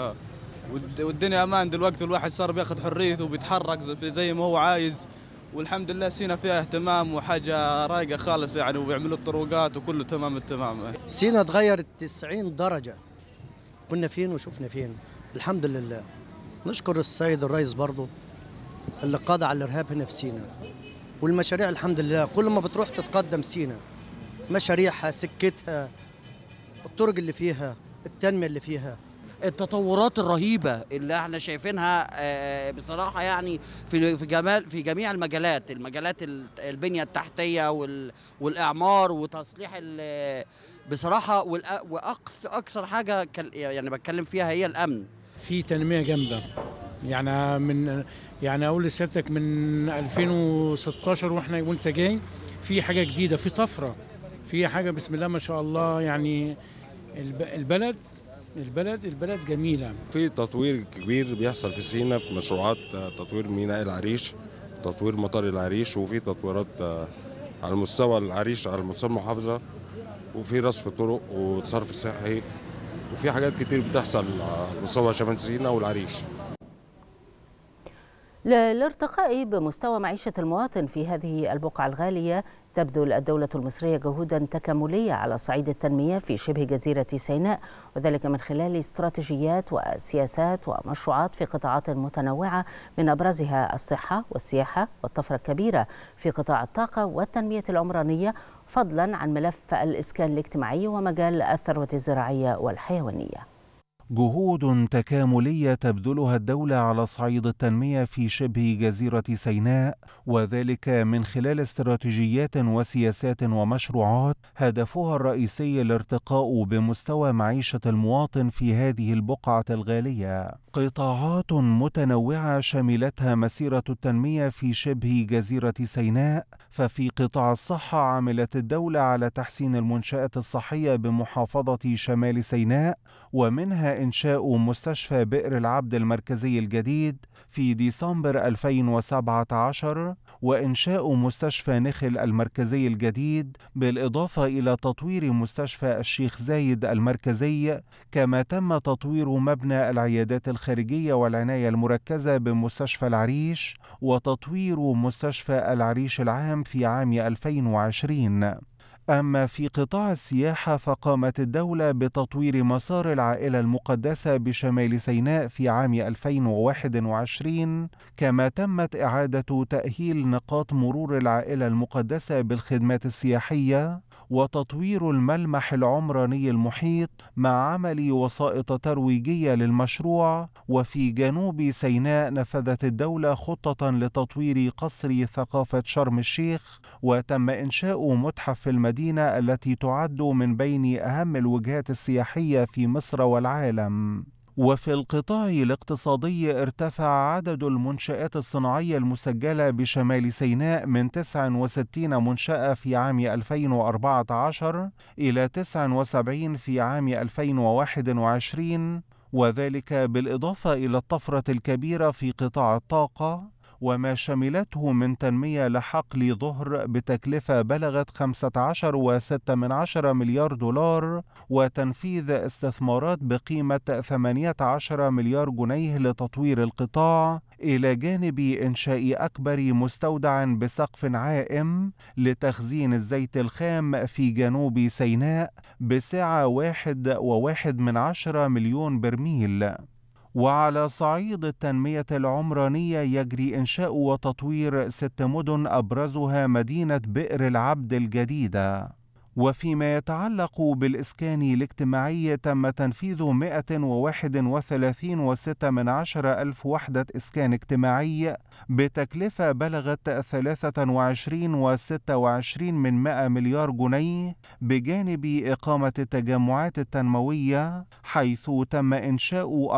والدنيا امان دلوقتي، الواحد صار بياخذ حريته وبيتحرك زي ما هو عايز، والحمد لله سينا فيها اهتمام وحاجه رايقه خالص يعني، وبيعملوا الطرقات وكله تمام التمام. سينا تغيرت 90 درجه، كنا فين وشفنا فين. الحمد لله، نشكر السيد الرئيس برضه اللي قضى على الارهاب هنا في سينا، والمشاريع الحمد لله كل ما بتروح تتقدم سينا، مشاريعها، سكتها، الطرق اللي فيها، التنمية اللي فيها، التطورات الرهيبة اللي احنا شايفينها بصراحة، يعني في جميع المجالات البنية التحتية والإعمار وتصليح بصراحة، وأكثر حاجة يعني بتكلم فيها هي الأمن. في تنمية جامدة، يعني أقول لسيادتك من 2016 وانت جاي في حاجة جديدة، في طفرة، في حاجة بسم الله ما شاء الله. يعني البلد جميلة. في تطوير كبير بيحصل في سينا، في مشروعات تطوير ميناء العريش، تطوير مطار العريش، وفي تطويرات على مستوى العريش على مستوى المحافظة، وفي رصف طرق وصرف صحي، وفي حاجات كتير بتحصل على مستوى شمال سيناء والعريش. للارتقاء بمستوى معيشة المواطن في هذه البقعة الغالية، تبذل الدولة المصرية جهودا تكاملية على صعيد التنمية في شبه جزيرة سيناء، وذلك من خلال استراتيجيات وسياسات ومشروعات في قطاعات متنوعة، من أبرزها الصحة والسياحة والطفرة الكبيرة في قطاع الطاقة والتنمية العمرانية، فضلا عن ملف الإسكان الاجتماعي ومجال الثروة الزراعية والحيوانية. جهود تكاملية تبذلها الدولة على صعيد التنمية في شبه جزيرة سيناء، وذلك من خلال استراتيجيات وسياسات ومشروعات هدفها الرئيسي الارتقاء بمستوى معيشة المواطن في هذه البقعة الغالية. قطاعات متنوعة شملتها مسيرة التنمية في شبه جزيرة سيناء، ففي قطاع الصحة عملت الدولة على تحسين المنشآت الصحية بمحافظة شمال سيناء، ومنها إنشاء مستشفى بئر العبد المركزي الجديد في ديسمبر 2017، وإنشاء مستشفى نخل المركزي الجديد، بالإضافة إلى تطوير مستشفى الشيخ زايد المركزي، كما تم تطوير مبنى العيادات الخارجية والعناية المركزة بمستشفى العريش، وتطوير مستشفى العريش العام في عام 2020. أما في قطاع السياحة فقامت الدولة بتطوير مسار العائلة المقدسة بشمال سيناء في عام 2021، كما تمت إعادة تأهيل نقاط مرور العائلة المقدسة بالخدمات السياحية، وتطوير الملمح العمراني المحيط مع عمل وسائط ترويجية للمشروع. وفي جنوب سيناء نفذت الدولة خطة لتطوير قصر ثقافة شرم الشيخ، وتم إنشاء متحف في المدينة التي تعد من بين أهم الوجهات السياحية في مصر والعالم. وفي القطاع الاقتصادي ارتفع عدد المنشآت الصناعية المسجلة بشمال سيناء من 69 منشأة في عام 2014 إلى 79 في عام 2021، وذلك بالإضافة إلى الطفرة الكبيرة في قطاع الطاقة وما شملته من تنمية لحقل ظهر بتكلفة بلغت 15.6 مليار دولار، وتنفيذ استثمارات بقيمة 18 مليار جنيه لتطوير القطاع، إلى جانب إنشاء أكبر مستودع بسقف عائم لتخزين الزيت الخام في جنوب سيناء بسعة 1.1 مليون برميل. وعلى صعيد التنمية العمرانية يجري إنشاء وتطوير 6 مدن أبرزها مدينة بئر العبد الجديدة. وفيما يتعلق بالإسكان الاجتماعي تم تنفيذ 131.6 ألف وحدة إسكان اجتماعي بتكلفة بلغت 23.26 مليار جنيه، بجانب إقامة التجمعات التنموية، حيث تم إنشاء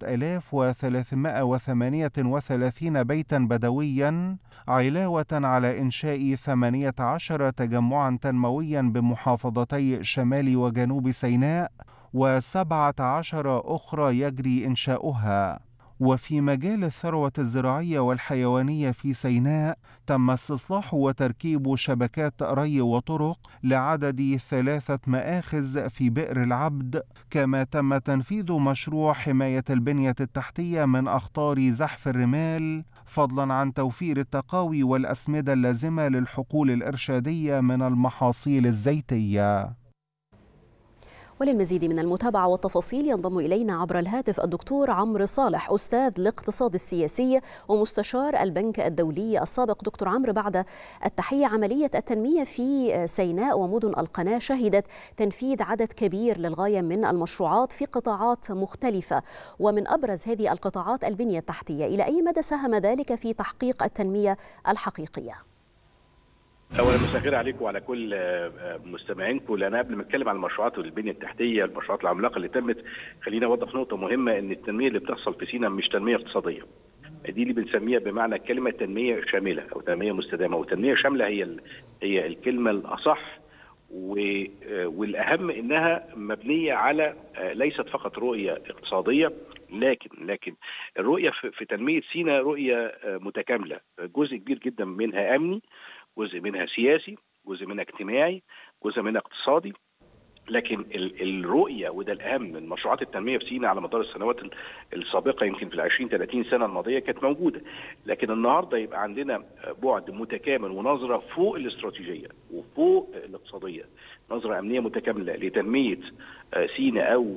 4338 بيتا بدويا، علاوة على إنشاء 18 تجمعا تنمويا بمحافظتي شمال وجنوب سيناء، و17 أخرى يجري إنشاؤها. وفي مجال الثروة الزراعية والحيوانية في سيناء تم استصلاح وتركيب شبكات ري وطرق لعدد 3 مآخذ في بئر العبد، كما تم تنفيذ مشروع حماية البنية التحتية من أخطار زحف الرمال، فضلا عن توفير التقاوي والأسمدة اللازمة للحقول الإرشادية من المحاصيل الزيتية. وللمزيد من المتابعة والتفاصيل ينضم إلينا عبر الهاتف الدكتور عمرو صالح، أستاذ الاقتصاد السياسي ومستشار البنك الدولي السابق. دكتور عمرو، بعد التحية، عملية التنمية في سيناء ومدن القناة شهدت تنفيذ عدد كبير للغاية من المشروعات في قطاعات مختلفة، ومن أبرز هذه القطاعات البنية التحتية. إلى أي مدى ساهم ذلك في تحقيق التنمية الحقيقية؟ أولا مساء الخير عليكم وعلى كل مستمعينكم. لأن قبل ما أتكلم عن المشروعات والبنية التحتية، المشروعات العملاقة اللي تمت، خلينا أوضح نقطة مهمة، إن التنمية اللي بتحصل في سيناء مش تنمية اقتصادية، دي اللي بنسميها بمعنى الكلمة تنمية شاملة أو تنمية مستدامة. وتنمية شاملة هي الكلمة الأصح، والأهم إنها مبنية على ليست فقط رؤية اقتصادية، لكن الرؤية في تنمية سيناء رؤية متكاملة، جزء كبير جدا منها أمني، جزء منها سياسي، جزء منها اجتماعي، جزء منها اقتصادي، لكن الرؤيه وده الاهم من مشروعات التنميه في سيناء على مدار السنوات السابقه، يمكن في ال 20 30 سنه الماضيه كانت موجوده، لكن النهارده يبقى عندنا بعد متكامل ونظره فوق الاستراتيجيه وفوق الاقتصاديه، نظره امنيه متكامله لتنميه سيناء او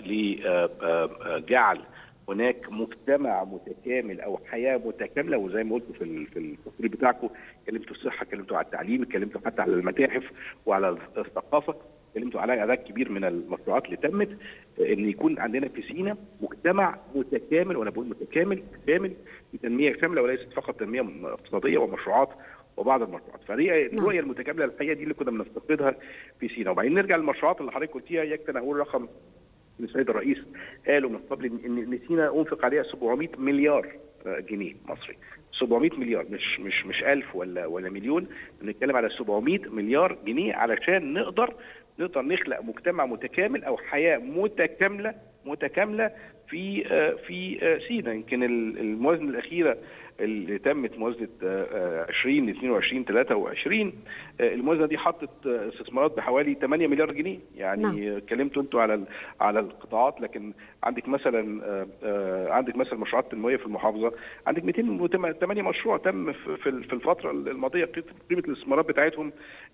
لجعل هناك مجتمع متكامل او حياه متكامله. وزي ما قلتوا في التصوير بتاعكم، اتكلمتوا في الصحه، اتكلمتوا على التعليم، اتكلمتوا حتى على المتاحف وعلى الثقافه، اتكلمتوا على عدد كبير من المشروعات اللي تمت، ان يكون عندنا في سيناء مجتمع متكامل، وانا بقول متكامل كامل بتنميه شامله وليست فقط تنميه اقتصاديه ومشروعات وبعض المشروعات. فالرؤيه المتكامله الحقيقه دي اللي كنا بنفتقدها في سيناء. وبعدين نرجع للمشروعات اللي حضرتك قلتيها، يكفي اقول رقم السيد الرئيس قالوا من قبل ان سيناء انفق عليها 700 مليار جنيه مصري. 700 مليار، مش 1000 ولا مليون، بنتكلم على 700 مليار جنيه علشان نقدر نخلق مجتمع متكامل او حياه متكامله في سيناء. يمكن الموازنه الاخيره اللي تمت موازنه 2022 23 الموازنه دي حطت استثمارات بحوالي 8 مليار جنيه. يعني اتكلمتوا انتوا على القطاعات، لكن عندك مثلا مشروعات تنمويه في المحافظه، عندك 208 مشروع تم في الفتره الماضيه، قيمه الاستثمارات بتاعتهم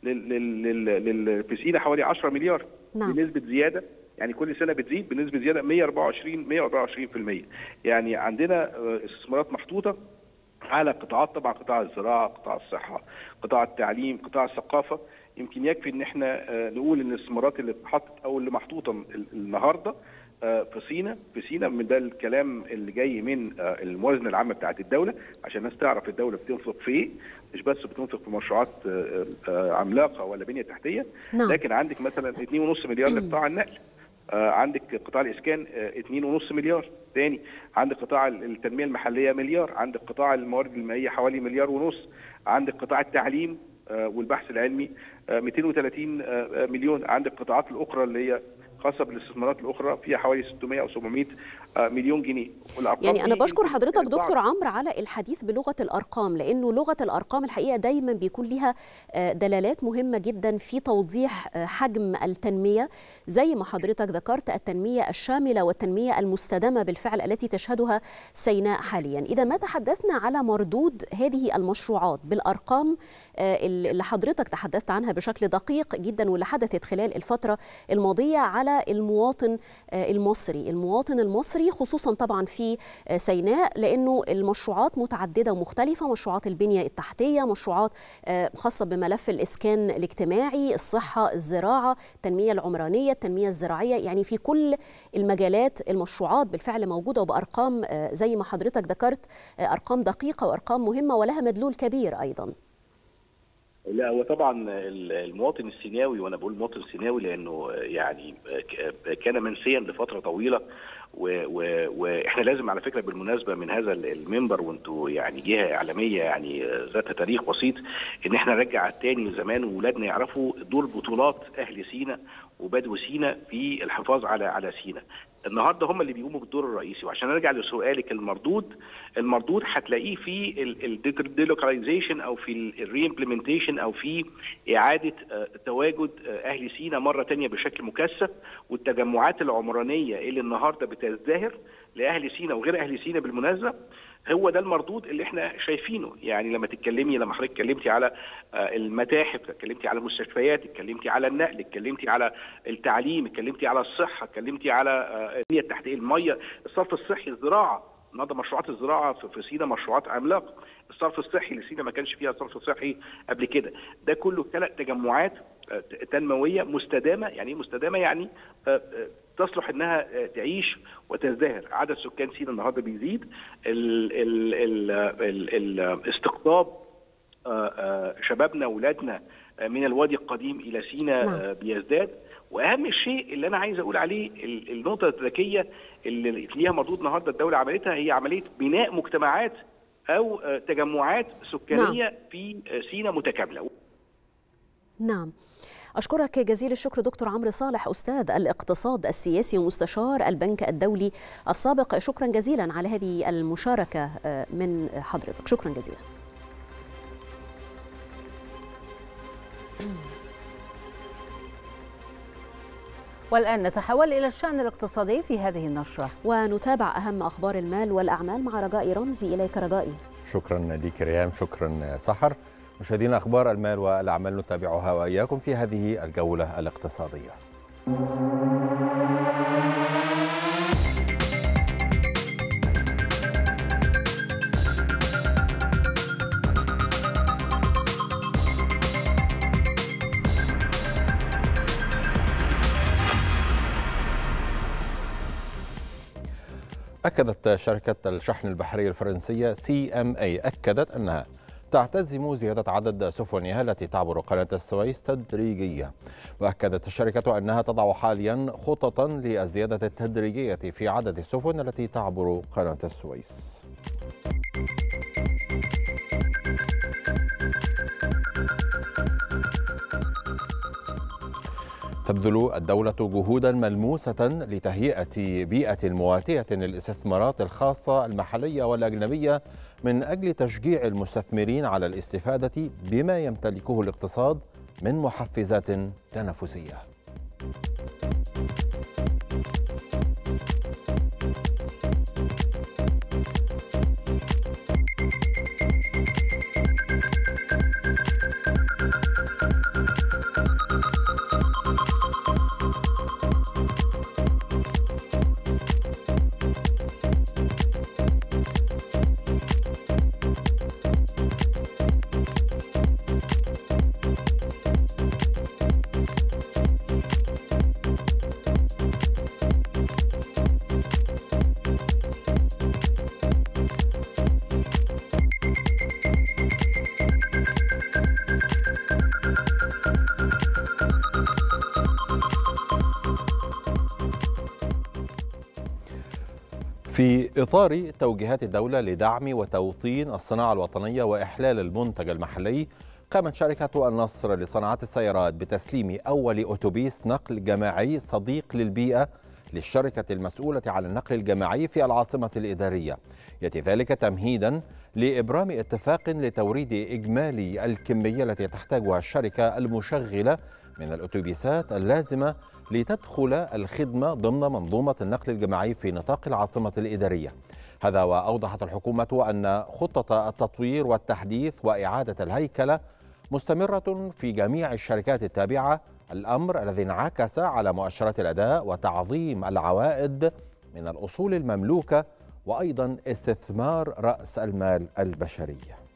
في سيناء حوالي 10 مليار. بنسبه زياده، يعني كل سنه بتزيد بنسبه زياده 124%. يعني عندنا استثمارات محطوطه على قطاعات، طبعا قطاع الزراعه، قطاع الصحه، قطاع التعليم، قطاع الثقافه. يمكن يكفي ان احنا نقول ان الاستثمارات اللي اتحطت او اللي محطوطه النهارده في سيناء من ده الكلام اللي جاي من الموازنه العامه بتاعت الدوله، عشان الناس تعرف الدوله بتنفق في ايه، مش بس بتنفق في مشروعات عملاقه ولا بنيه تحتيه، لكن عندك مثلا 2.5 مليار لقطاع النقل، عندك قطاع الاسكان 2.5 مليار تاني، عندك قطاع التنميه المحليه مليار، عندك قطاع الموارد المائيه حوالي 1.5 مليار، عندك قطاع التعليم والبحث العلمي 230 مليون، عندك القطاعات الاخرى اللي هي خاصه بالاستثمارات الاخرى فيها حوالي 600 او 700 مليون جنيه. يعني انا بشكر حضرتك دكتور عمرو على الحديث بلغه الارقام، لانه لغه الارقام الحقيقه دايما بيكون لها دلالات مهمه جدا في توضيح حجم التنميه، زي ما حضرتك ذكرت التنميه الشامله والتنميه المستدامه بالفعل التي تشهدها سيناء حاليا. اذا ما تحدثنا على مردود هذه المشروعات بالارقام اللي حضرتك تحدثت عنها بشكل دقيق جدا واللي حدثت خلال الفتره الماضيه على المواطن المصري خصوصا طبعا في سيناء، لأنه المشروعات متعددة ومختلفة، مشروعات البنية التحتية، مشروعات خاصة بملف الإسكان الاجتماعي، الصحة، الزراعة، التنمية العمرانية، التنمية الزراعية، يعني في كل المجالات المشروعات بالفعل موجودة وبأرقام زي ما حضرتك ذكرت، أرقام دقيقة وأرقام مهمة ولها مدلول كبير أيضا. لا، هو طبعا المواطن السيناوي، وانا بقول مواطن سيناوي لانه يعني كان منسيا لفتره طويله، واحنا لازم على فكره بالمناسبه من هذا المنبر، وانتوا يعني جهه اعلاميه يعني ذات تاريخ بسيط، ان احنا نرجع تاني لزمان واولادنا يعرفوا دور بطولات اهل سيناء وبدو سيناء في الحفاظ على سيناء. النهارده هم اللي بيقوموا بالدور الرئيسي. وعشان ارجع لسؤالك، المردود هتلاقيه في الديلوكاليزيشن او في الريمبلمنتيشن او في اعاده تواجد اهل سيناء مره ثانيه بشكل مكثف، والتجمعات العمرانيه اللي النهارده بتزدهر لاهل سيناء وغير اهل سيناء بالمناسبه، هو ده المردود اللي احنا شايفينه. يعني لما حضرتك اتكلمتي على المتاحف، اتكلمتي على المستشفيات، اتكلمتي على النقل، اتكلمتي على التعليم، اتكلمتي على الصحه، اتكلمتي على البنيه التحتيه، الميه، الصرف الصحي، الزراعه. النهارده مشروعات الزراعه في سيناء مشروعات عملاقه. الصرف الصحي لسيناء ما كانش فيها صرف صحي قبل كده. ده كله تجمعات تنمويه مستدامه. يعني ايه مستدامه؟ يعني تصلح انها تعيش وتزدهر. عدد سكان سيناء النهارده بيزيد، استقطاب شبابنا واولادنا من الوادي القديم الى سيناء بيزداد. واهم شيء اللي انا عايز اقول عليه، النقطه الذكيه اللي فيها مردود النهارده الدوله عملتها، هي عمليه بناء مجتمعات او تجمعات سكانيه في سيناء متكامله. نعم، أشكرك جزيل الشكر دكتور عمرو صالح، أستاذ الاقتصاد السياسي ومستشار البنك الدولي السابق. شكرا جزيلا على هذه المشاركة من حضرتك، شكرا جزيلا. والآن نتحول إلى الشأن الاقتصادي في هذه النشرة، ونتابع أهم أخبار المال والأعمال مع رجاء رمزي. إليك رجائي. شكرا لك ريهام، شكرا سحر. مشاهدينا، أخبار المال والأعمال نتابعها وإياكم في هذه الجولة الاقتصادية. أكدت شركة الشحن البحري الفرنسية CMA أكدت أنها تعتزم زيادة عدد سفنها التي تعبر قناة السويس تدريجيا. وأكدت الشركة أنها تضع حاليا خططا للزيادة التدريجية في عدد السفن التي تعبر قناة السويس. تبذل الدولة جهودا ملموسة لتهيئة بيئة مواتية للاستثمارات الخاصة المحلية والأجنبية من أجل تشجيع المستثمرين على الاستفادة بما يمتلكه الاقتصاد من محفزات تنافسية. في إطار توجيهات الدولة لدعم وتوطين الصناعة الوطنية وإحلال المنتج المحلي، قامت شركة النصر لصناعات السيارات بتسليم أول أتوبيس نقل جماعي صديق للبيئة للشركة المسؤولة عن النقل الجماعي في العاصمة الإدارية. يأتي ذلك تمهيدا لإبرام اتفاق لتوريد إجمالي الكمية التي تحتاجها الشركة المشغلة من الأتوبيسات اللازمة لتدخل الخدمة ضمن منظومة النقل الجماعي في نطاق العاصمة الإدارية. هذا وأوضحت الحكومة أن خطة التطوير والتحديث وإعادة الهيكلة مستمرة في جميع الشركات التابعة، الأمر الذي انعكس على مؤشرات الأداء وتعظيم العوائد من الأصول المملوكة وأيضا استثمار رأس المال البشري.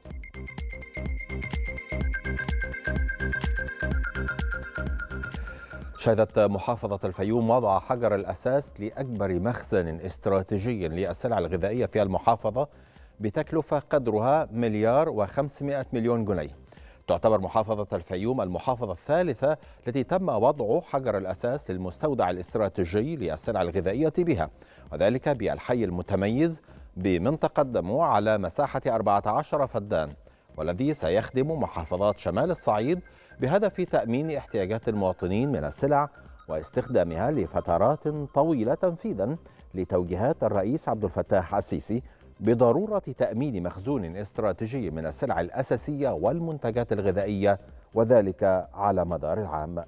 شهدت محافظة الفيوم وضع حجر الأساس لأكبر مخزن استراتيجي للسلع الغذائية في المحافظة بتكلفة قدرها 1,500,000,000 جنيه. تعتبر محافظة الفيوم المحافظة الثالثة التي تم وضع حجر الأساس للمستودع الاستراتيجي للسلع الغذائية بها، وذلك بالحي المتميز بمنطقة دموع على مساحة 14 فدان، والذي سيخدم محافظات شمال الصعيد بهدف تأمين احتياجات المواطنين من السلع واستخدامها لفترات طويلة، تنفيذا لتوجيهات الرئيس عبد الفتاح السيسي بضرورة تأمين مخزون استراتيجي من السلع الأساسية والمنتجات الغذائية، وذلك على مدار العام.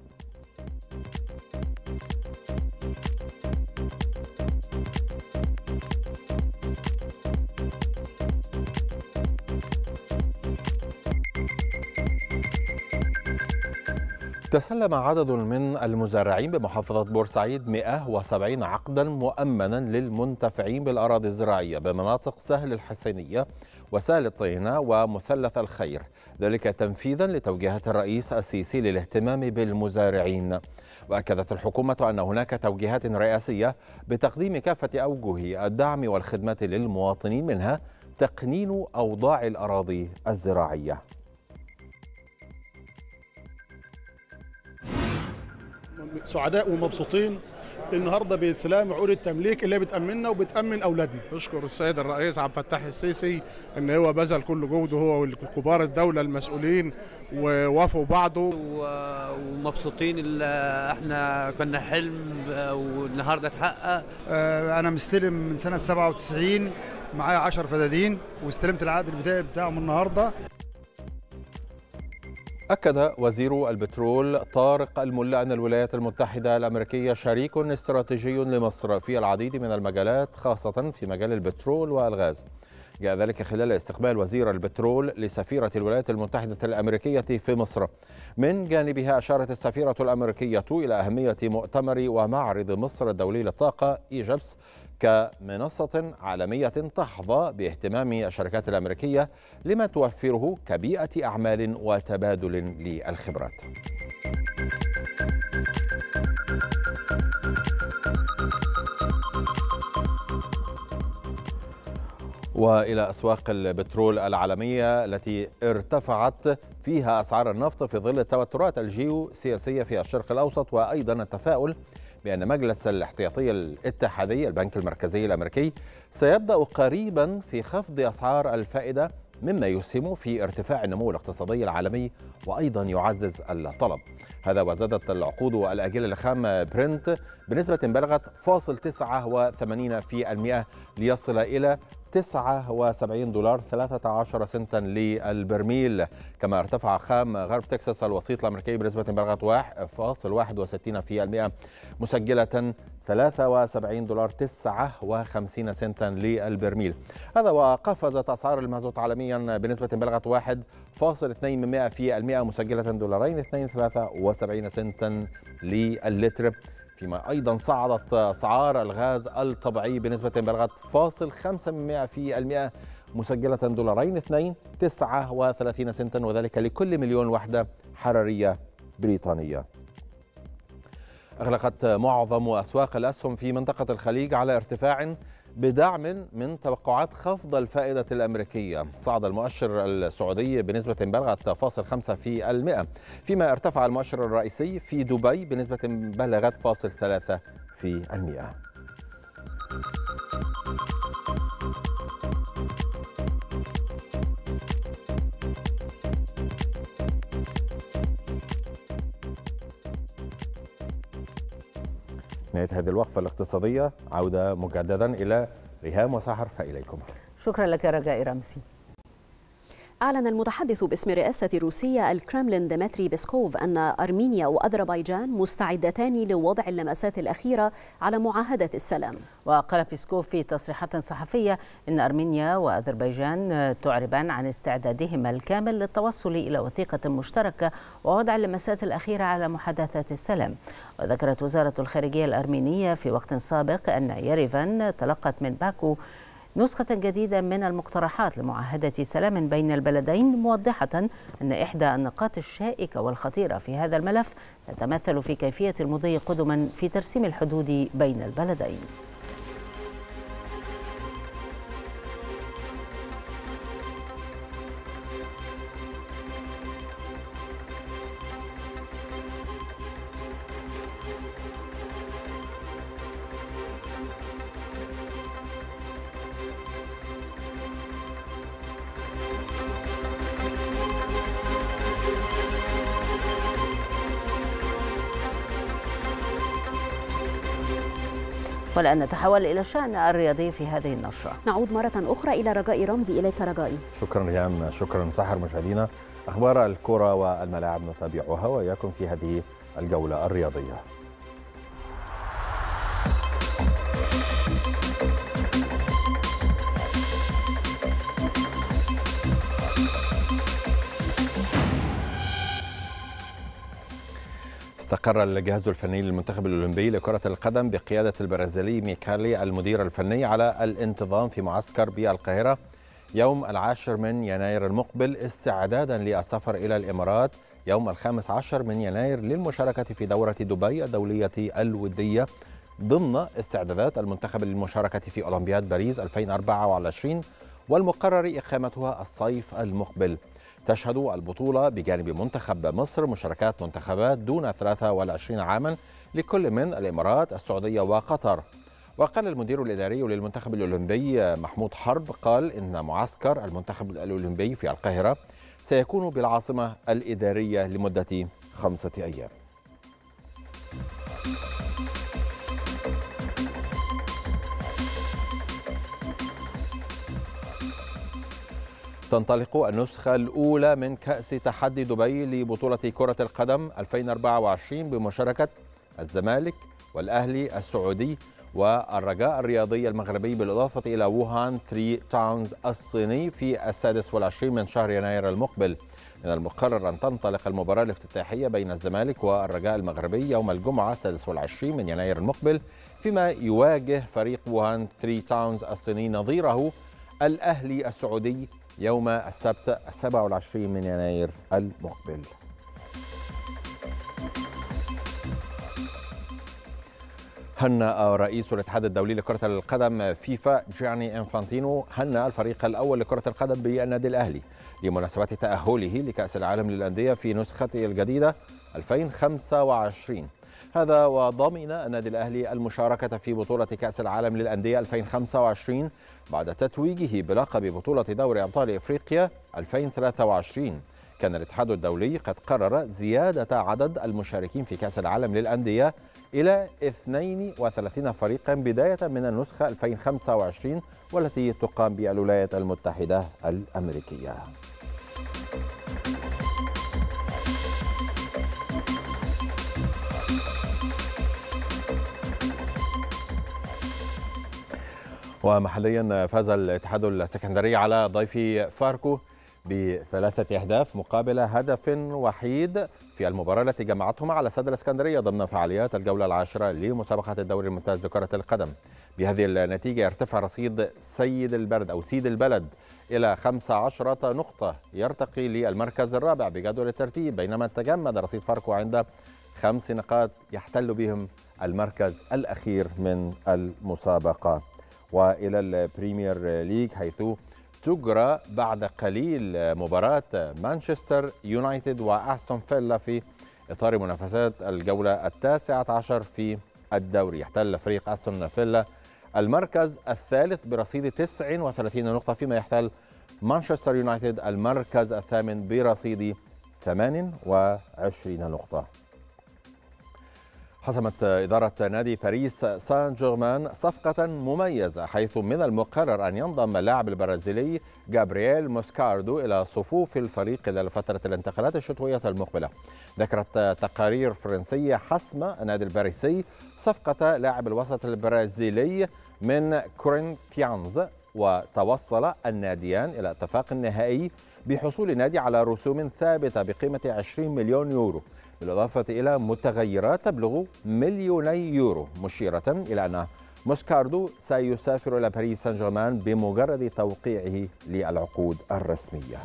تسلم عدد من المزارعين بمحافظة بورسعيد 170 عقدا مؤمنا للمنتفعين بالأراضي الزراعية بمناطق سهل الحسينية وسهل الطينة ومثلث الخير، ذلك تنفيذا لتوجيهات الرئيس السيسي للاهتمام بالمزارعين. وأكدت الحكومة أن هناك توجيهات رئاسية بتقديم كافة أوجه الدعم والخدمات للمواطنين، منها تقنين أوضاع الأراضي الزراعية. سعداء ومبسوطين النهارده باستلام عقود التمليك اللي بتأمننا وبتأمن أولادنا. نشكر السيد الرئيس عبد الفتاح السيسي إن هو بذل كل جهده، هو وكبار الدولة المسؤولين ووافقوا بعضه، ومبسوطين. احنا كنا حلم والنهارده اتحقق. أنا مستلم من سنة 97، معايا 10 فدادين واستلمت العقد البدائي بتاعهم النهارده. أكد وزير البترول طارق الملا أن الولايات المتحدة الأمريكية شريك استراتيجي لمصر في العديد من المجالات خاصة في مجال البترول والغاز. جاء ذلك خلال استقبال وزير البترول لسفيرة الولايات المتحدة الأمريكية في مصر. من جانبها أشارت السفيرة الأمريكية إلى أهمية مؤتمر ومعرض مصر الدولي للطاقة إيجيبس كمنصة عالمية تحظى باهتمام الشركات الأمريكية لما توفره كبيئة أعمال وتبادل للخبرات. وإلى أسواق البترول العالمية التي ارتفعت فيها أسعار النفط في ظل التوترات الجيوسياسية في الشرق الأوسط، وأيضا التفاؤل بأن مجلس الاحتياطي الاتحادي البنك المركزي الأمريكي سيبدأ قريبا في خفض أسعار الفائدة، مما يسهم في ارتفاع النمو الاقتصادي العالمي وأيضا يعزز الطلب. هذا وزادت العقود الآجلة لخام برنت بنسبة بلغت 0.89% ليصل إلى $79.13 للبرميل. كما ارتفع خام غرب تكساس الوسيط الأمريكي بنسبة بلغت 1.61% مسجلة $73.59 للبرميل. هذا وقفزت أسعار المازوت عالميا بنسبة بلغت 1.2% مسجلة $2.73 للتر، فيما أيضا صعدت أسعار الغاز الطبيعي بنسبة بلغت 0.5% مسجلة $2.39 وذلك لكل مليون وحدة حرارية بريطانية. أغلقت معظم أسواق الأسهم في منطقة الخليج على ارتفاع بدعم من توقعات خفض الفائدة الأمريكية. صعد المؤشر السعودي بنسبة بلغت 0.5%، فيما ارتفع المؤشر الرئيسي في دبي بنسبة بلغت 0.3%. نهاية هذه الوقفة الاقتصادية، عودة مجددا إلى ريهام وسحر، فإليكم. شكرا لك رجاء رمسي. أعلن المتحدث باسم رئاسة روسيا الكرملين ديمتري بيسكوف أن أرمينيا وأذربيجان مستعدتان لوضع اللمسات الأخيرة على معاهدة السلام. وقال بيسكوف في تصريحات صحفية أن أرمينيا وأذربيجان تعربان عن استعدادهما الكامل للتوصل إلى وثيقة مشتركة ووضع اللمسات الأخيرة على محادثات السلام. وذكرت وزارة الخارجية الأرمينية في وقت سابق أن يريفان تلقت من باكو نسخة جديدة من المقترحات لمعاهدة سلام بين البلدين، موضحة أن إحدى النقاط الشائكة والخطيرة في هذا الملف تتمثل في كيفية المضي قدما في ترسيم الحدود بين البلدين. والآن نتحول إلى الشأن الرياضي في هذه النشرة. نعود مرة أخرى إلى رجاء رمزي. إليك رجائي. شكرا ريهام، شكرا سحر. مشاهدينا، أخبار الكرة والملاعب نتابعها وإياكم في هذه الجولة الرياضية. استقر الجهاز الفني للمنتخب الأولمبي لكرة القدم بقيادة البرازيلي ميكالي المدير الفني على الانتظام في معسكر بالقاهرة يوم 10 من يناير المقبل، استعدادا للسفر إلى الإمارات يوم 15 من يناير للمشاركة في دورة دبي الدولية الودية ضمن استعدادات المنتخب للمشاركة في أولمبياد باريس 2024 والمقرر إقامتها الصيف المقبل. تشهد البطولة بجانب منتخب مصر مشاركات منتخبات دون 23 عاما لكل من الإمارات، السعودية وقطر. وقال المدير الإداري للمنتخب الأولمبي محمود حرب قال إن معسكر المنتخب الأولمبي في القاهرة سيكون بالعاصمة الإدارية لمدة 5 أيام. تنطلق النسخة الأولى من كأس تحدي دبي لبطولة كرة القدم 2024 بمشاركة الزمالك والأهلي السعودي والرجاء الرياضي المغربي، بالإضافة إلى ووهان 3 تاونز الصيني في 26 من شهر يناير المقبل. من المقرر أن تنطلق المباراة الافتتاحية بين الزمالك والرجاء المغربي يوم الجمعة 26 من يناير المقبل، فيما يواجه فريق ووهان 3 تاونز الصيني نظيره الأهلي السعودي يوم السبت 27 من يناير المقبل. هنأ رئيس الاتحاد الدولي لكرة القدم فيفا جياني إنفانتينو الفريق الأول لكرة القدم بالنادي الأهلي لمناسبة تأهله لكأس العالم للأندية في نسخته الجديدة 2025. هذا وضمن النادي الأهلي المشاركة في بطولة كأس العالم للأندية 2025 بعد تتويجه بلقب بطولة دوري أبطال إفريقيا 2023. كان الاتحاد الدولي قد قرر زيادة عدد المشاركين في كأس العالم للأندية إلى 32 فريقا بداية من النسخة 2025 والتي تقام بالولايات المتحدة الأمريكية. ومحليا فاز الاتحاد السكندري على ضيف فاركو ب3 أهداف مقابل هدف وحيد في المباراة التي جمعتهم على استاد الإسكندرية ضمن فعاليات الجولة العاشرة لمسابقة الدوري الممتاز لكرة القدم. بهذه النتيجة يرتفع رصيد سيد البلد إلى 15 نقطة، يرتقي للمركز الرابع بجدول الترتيب، بينما تجمد رصيد فاركو عند 5 نقاط يحتل بهم المركز الأخير من المسابقة. وإلى البريمير ليج، حيث تجرى بعد قليل مباراة مانشستر يونايتد وأستون فيلا في إطار منافسات الجولة 19 في الدوري. يحتل فريق أستون فيلا المركز الثالث برصيد 39 نقطة، فيما يحتل مانشستر يونايتد المركز الثامن برصيد 28 نقطة. حسمت إدارة نادي باريس سان جيرمان صفقة مميزة، حيث من المقرر أن ينضم اللاعب البرازيلي جابرييل موسكاردو إلى صفوف الفريق خلال فترة الانتقالات الشتوية المقبلة. ذكرت تقارير فرنسية حسم النادي الباريسي صفقة لاعب الوسط البرازيلي من كورينثيانز، وتوصل الناديان إلى اتفاق نهائي بحصول النادي على رسوم ثابتة بقيمة 20 مليون يورو، بالإضافة إلى متغيرات تبلغ 2 مليون يورو، مشيرة إلى أن موسكاردو سيسافر إلى باريس سان جيرمان بمجرد توقيعه للعقود الرسمية.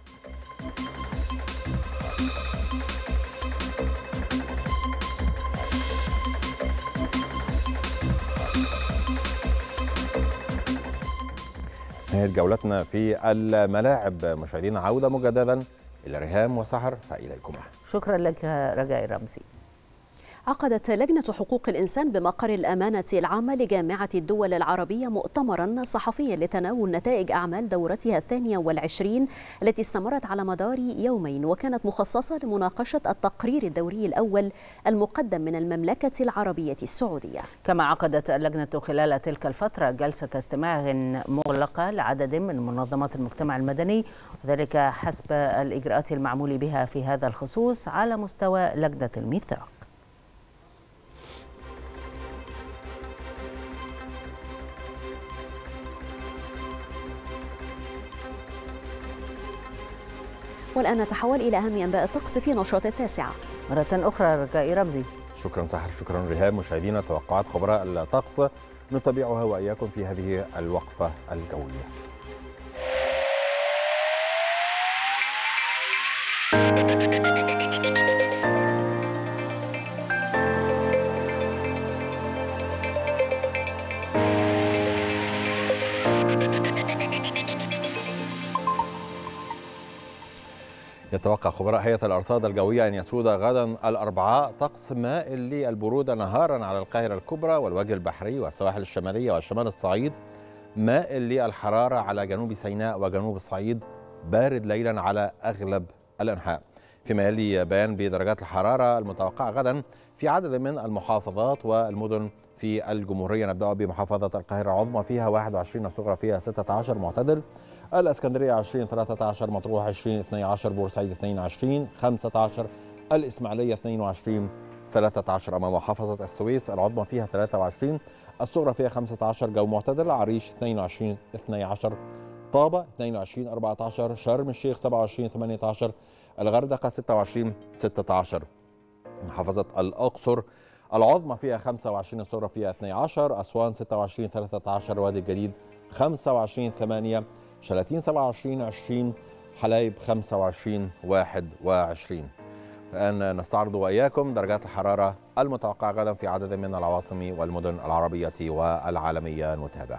نهاية جولتنا في الملاعب مشاهدينا، عودة مجددا إلى ريهام وسحر، فإليكما. شكرا لك رجاء رمزي. عقدت لجنة حقوق الإنسان بمقر الأمانة العامة لجامعة الدول العربية مؤتمرا صحفيا لتناول نتائج أعمال دورتها 22 التي استمرت على مدار يومين، وكانت مخصصة لمناقشة التقرير الدوري الأول المقدم من المملكة العربية السعودية. كما عقدت اللجنة خلال تلك الفترة جلسة استماع مغلقة لعدد من منظمات المجتمع المدني، وذلك حسب الإجراءات المعمول بها في هذا الخصوص على مستوى لجنة الميثاق. والآن نتحول إلى أهم أنباء الطقس في نشاط 9 مرة أخرى رجاء رمزي. شكرا سحر، شكرا ريهام. مشاهدينا، توقعات خبراء الطقس نتابعها وإياكم في هذه الوقفة الجوية. يتوقع خبراء هيئة الأرصاد الجوية أن يسود غدا الأربعاء طقس مائل للبرودة نهارا على القاهرة الكبرى والوجه البحري والسواحل الشمالية وشمال الصعيد، مائل للحرارة على جنوب سيناء وجنوب الصعيد، بارد ليلا على أغلب الأنحاء. فيما يلي بيان بدرجات الحرارة المتوقعة غدا في عدد من المحافظات والمدن في الجمهورية. نبدأ بمحافظة القاهرة العظمى فيها 21، الصغرى فيها 16 معتدل. الإسكندرية 20 13، مطروح 20 12، بورسعيد 22 15، الإسماعيلية 22 13. أما محافظة السويس العظمى فيها 23، الصغرى فيها 15، جو معتدل. عريش 22 12، طابة 22 14، شرم الشيخ 27 18، الغردقة 26 16. محافظة الأقصر العظمى فيها 25، الصغرى فيها 12، أسوان 26 13، وادي الجديد 25 8، شلاتين 27 20، حلايب 25 21. الآن نستعرض وإياكم درجات الحرارة المتوقعة غدا في عدد من العواصم والمدن العربية والعالمية. نتابع.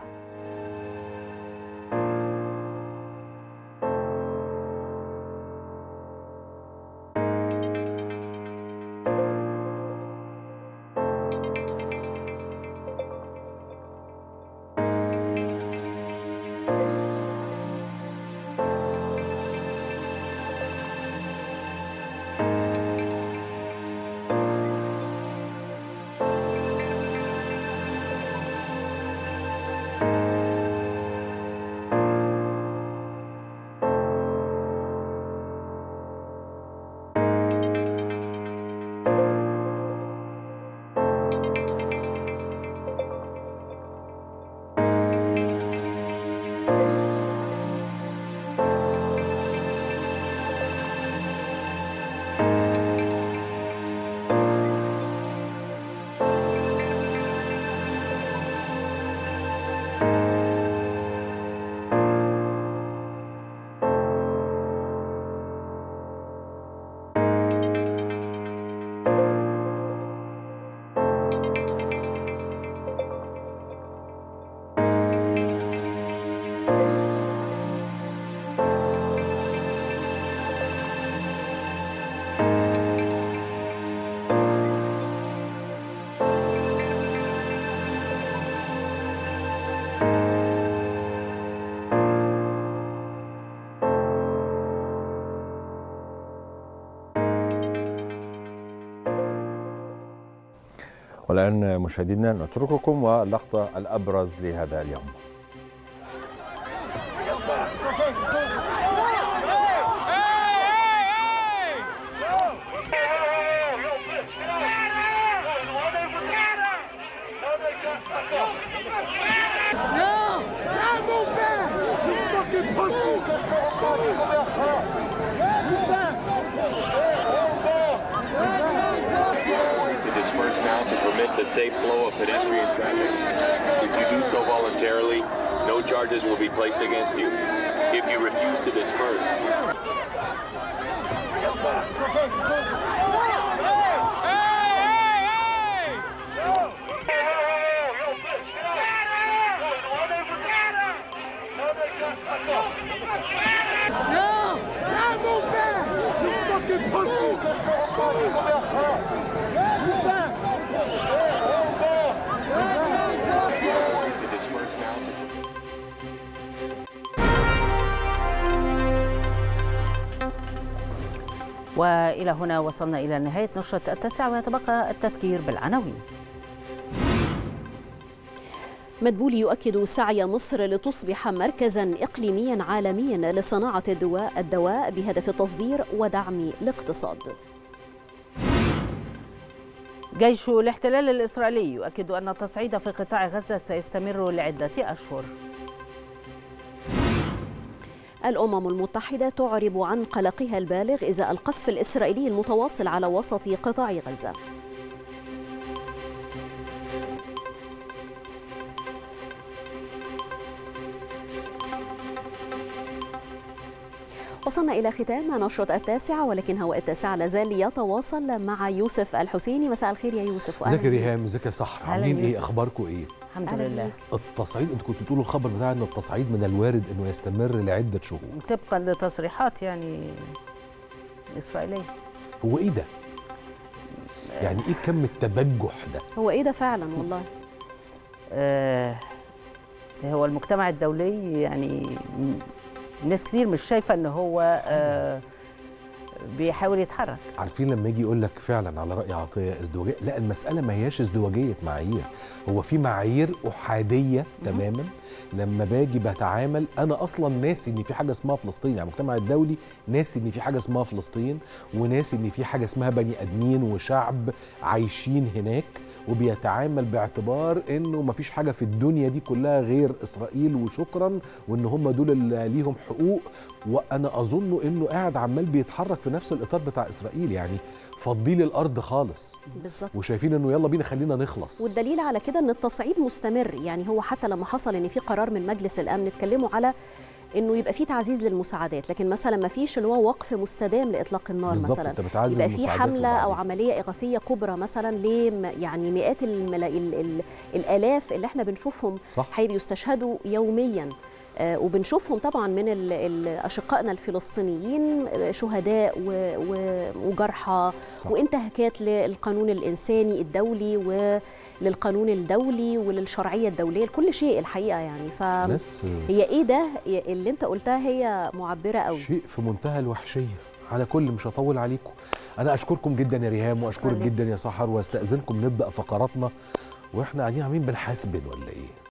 والآن مشاهدينا نترككم واللقطة الأبرز لهذا اليوم. To permit the safe flow of pedestrian traffic. If you do so voluntarily, no charges will be placed against you. If you refuse to disperse, وإلى هنا وصلنا إلى نهاية نشرة 9، ويتبقى التذكير بالعناوين. مدبولي يؤكد سعي مصر لتصبح مركزا إقليميا عالميا لصناعة الدواء بهدف التصدير ودعم الاقتصاد. جيش الاحتلال الإسرائيلي يؤكد أن التصعيد في قطاع غزة سيستمر لعدة أشهر. الأمم المتحدة تعرب عن قلقها البالغ إزاء القصف الإسرائيلي المتواصل على وسط قطاع غزة. وصلنا إلى ختام نشرة 9، ولكن هواء 9 لازال يتواصل مع يوسف الحسيني. مساء الخير يا يوسف. ازيك يا ريهام؟ ازيك يا سحر؟ عاملين ايه؟ اخباركم ايه؟ الحمد لله. التصعيد، انتوا كنتوا بتقولوا الخبر بتاع ان التصعيد من الوارد انه يستمر لعده شهور طبقا لتصريحات يعني اسرائيليه. هو ايه ده؟ يعني ايه كم التبجح ده؟ هو ايه ده فعلا والله؟ هو المجتمع الدولي يعني ناس كتير مش شايفه ان هو بيحاول يتحرك. عارفين لما يجي يقول لك فعلا على رأي عطية ازدواجية، لا المسألة ما هياش ازدواجية معايير، هو في معايير أحادية تماما. لما باجي بتعامل أنا أصلا ناسي إن في حاجة اسمها فلسطين، يعني المجتمع الدولي ناسي إن في حاجة اسمها فلسطين، وناسي إن في حاجة اسمها بني آدمين وشعب عايشين هناك، وبيتعامل باعتبار إنه ما فيش حاجة في الدنيا دي كلها غير إسرائيل وشكرا، وإن هم دول اللي ليهم حقوق. وأنا أظن إنه قاعد عمال بيتحرك في نفس الإطار بتاع إسرائيل، يعني فضيل الأرض خالص بالظبط، وشايفين إنه يلا بينا خلينا نخلص. والدليل على كده إن التصعيد مستمر. يعني هو حتى لما حصل إن في قرار من مجلس الأمن اتكلموا على انه يبقى في تعزيز للمساعدات، لكن مثلا ما فيش اللي هو وقف مستدام لاطلاق النار مثلا، يبقى في حمله او عمليه اغاثيه كبرى مثلا يعني مئات الالاف اللي احنا بنشوفهم حقيقي بيستشهدوا يوميا، وبنشوفهم طبعا من اشقائنا الفلسطينيين شهداء وجرحى وانتهاكات للقانون الانساني الدولي وللقانون الدولي وللشرعيه الدوليه لكل شيء الحقيقه. يعني فهي ايه ده اللي انت قلتها، هي معبره قوي، شيء في منتهى الوحشيه. على كل مش هطول عليكم، انا اشكركم جدا يا ريهام واشكرك جدا يا سحر، واستاذنكم نبدا فقراتنا واحنا قاعدين عاملين بنحاسبن ولا ايه؟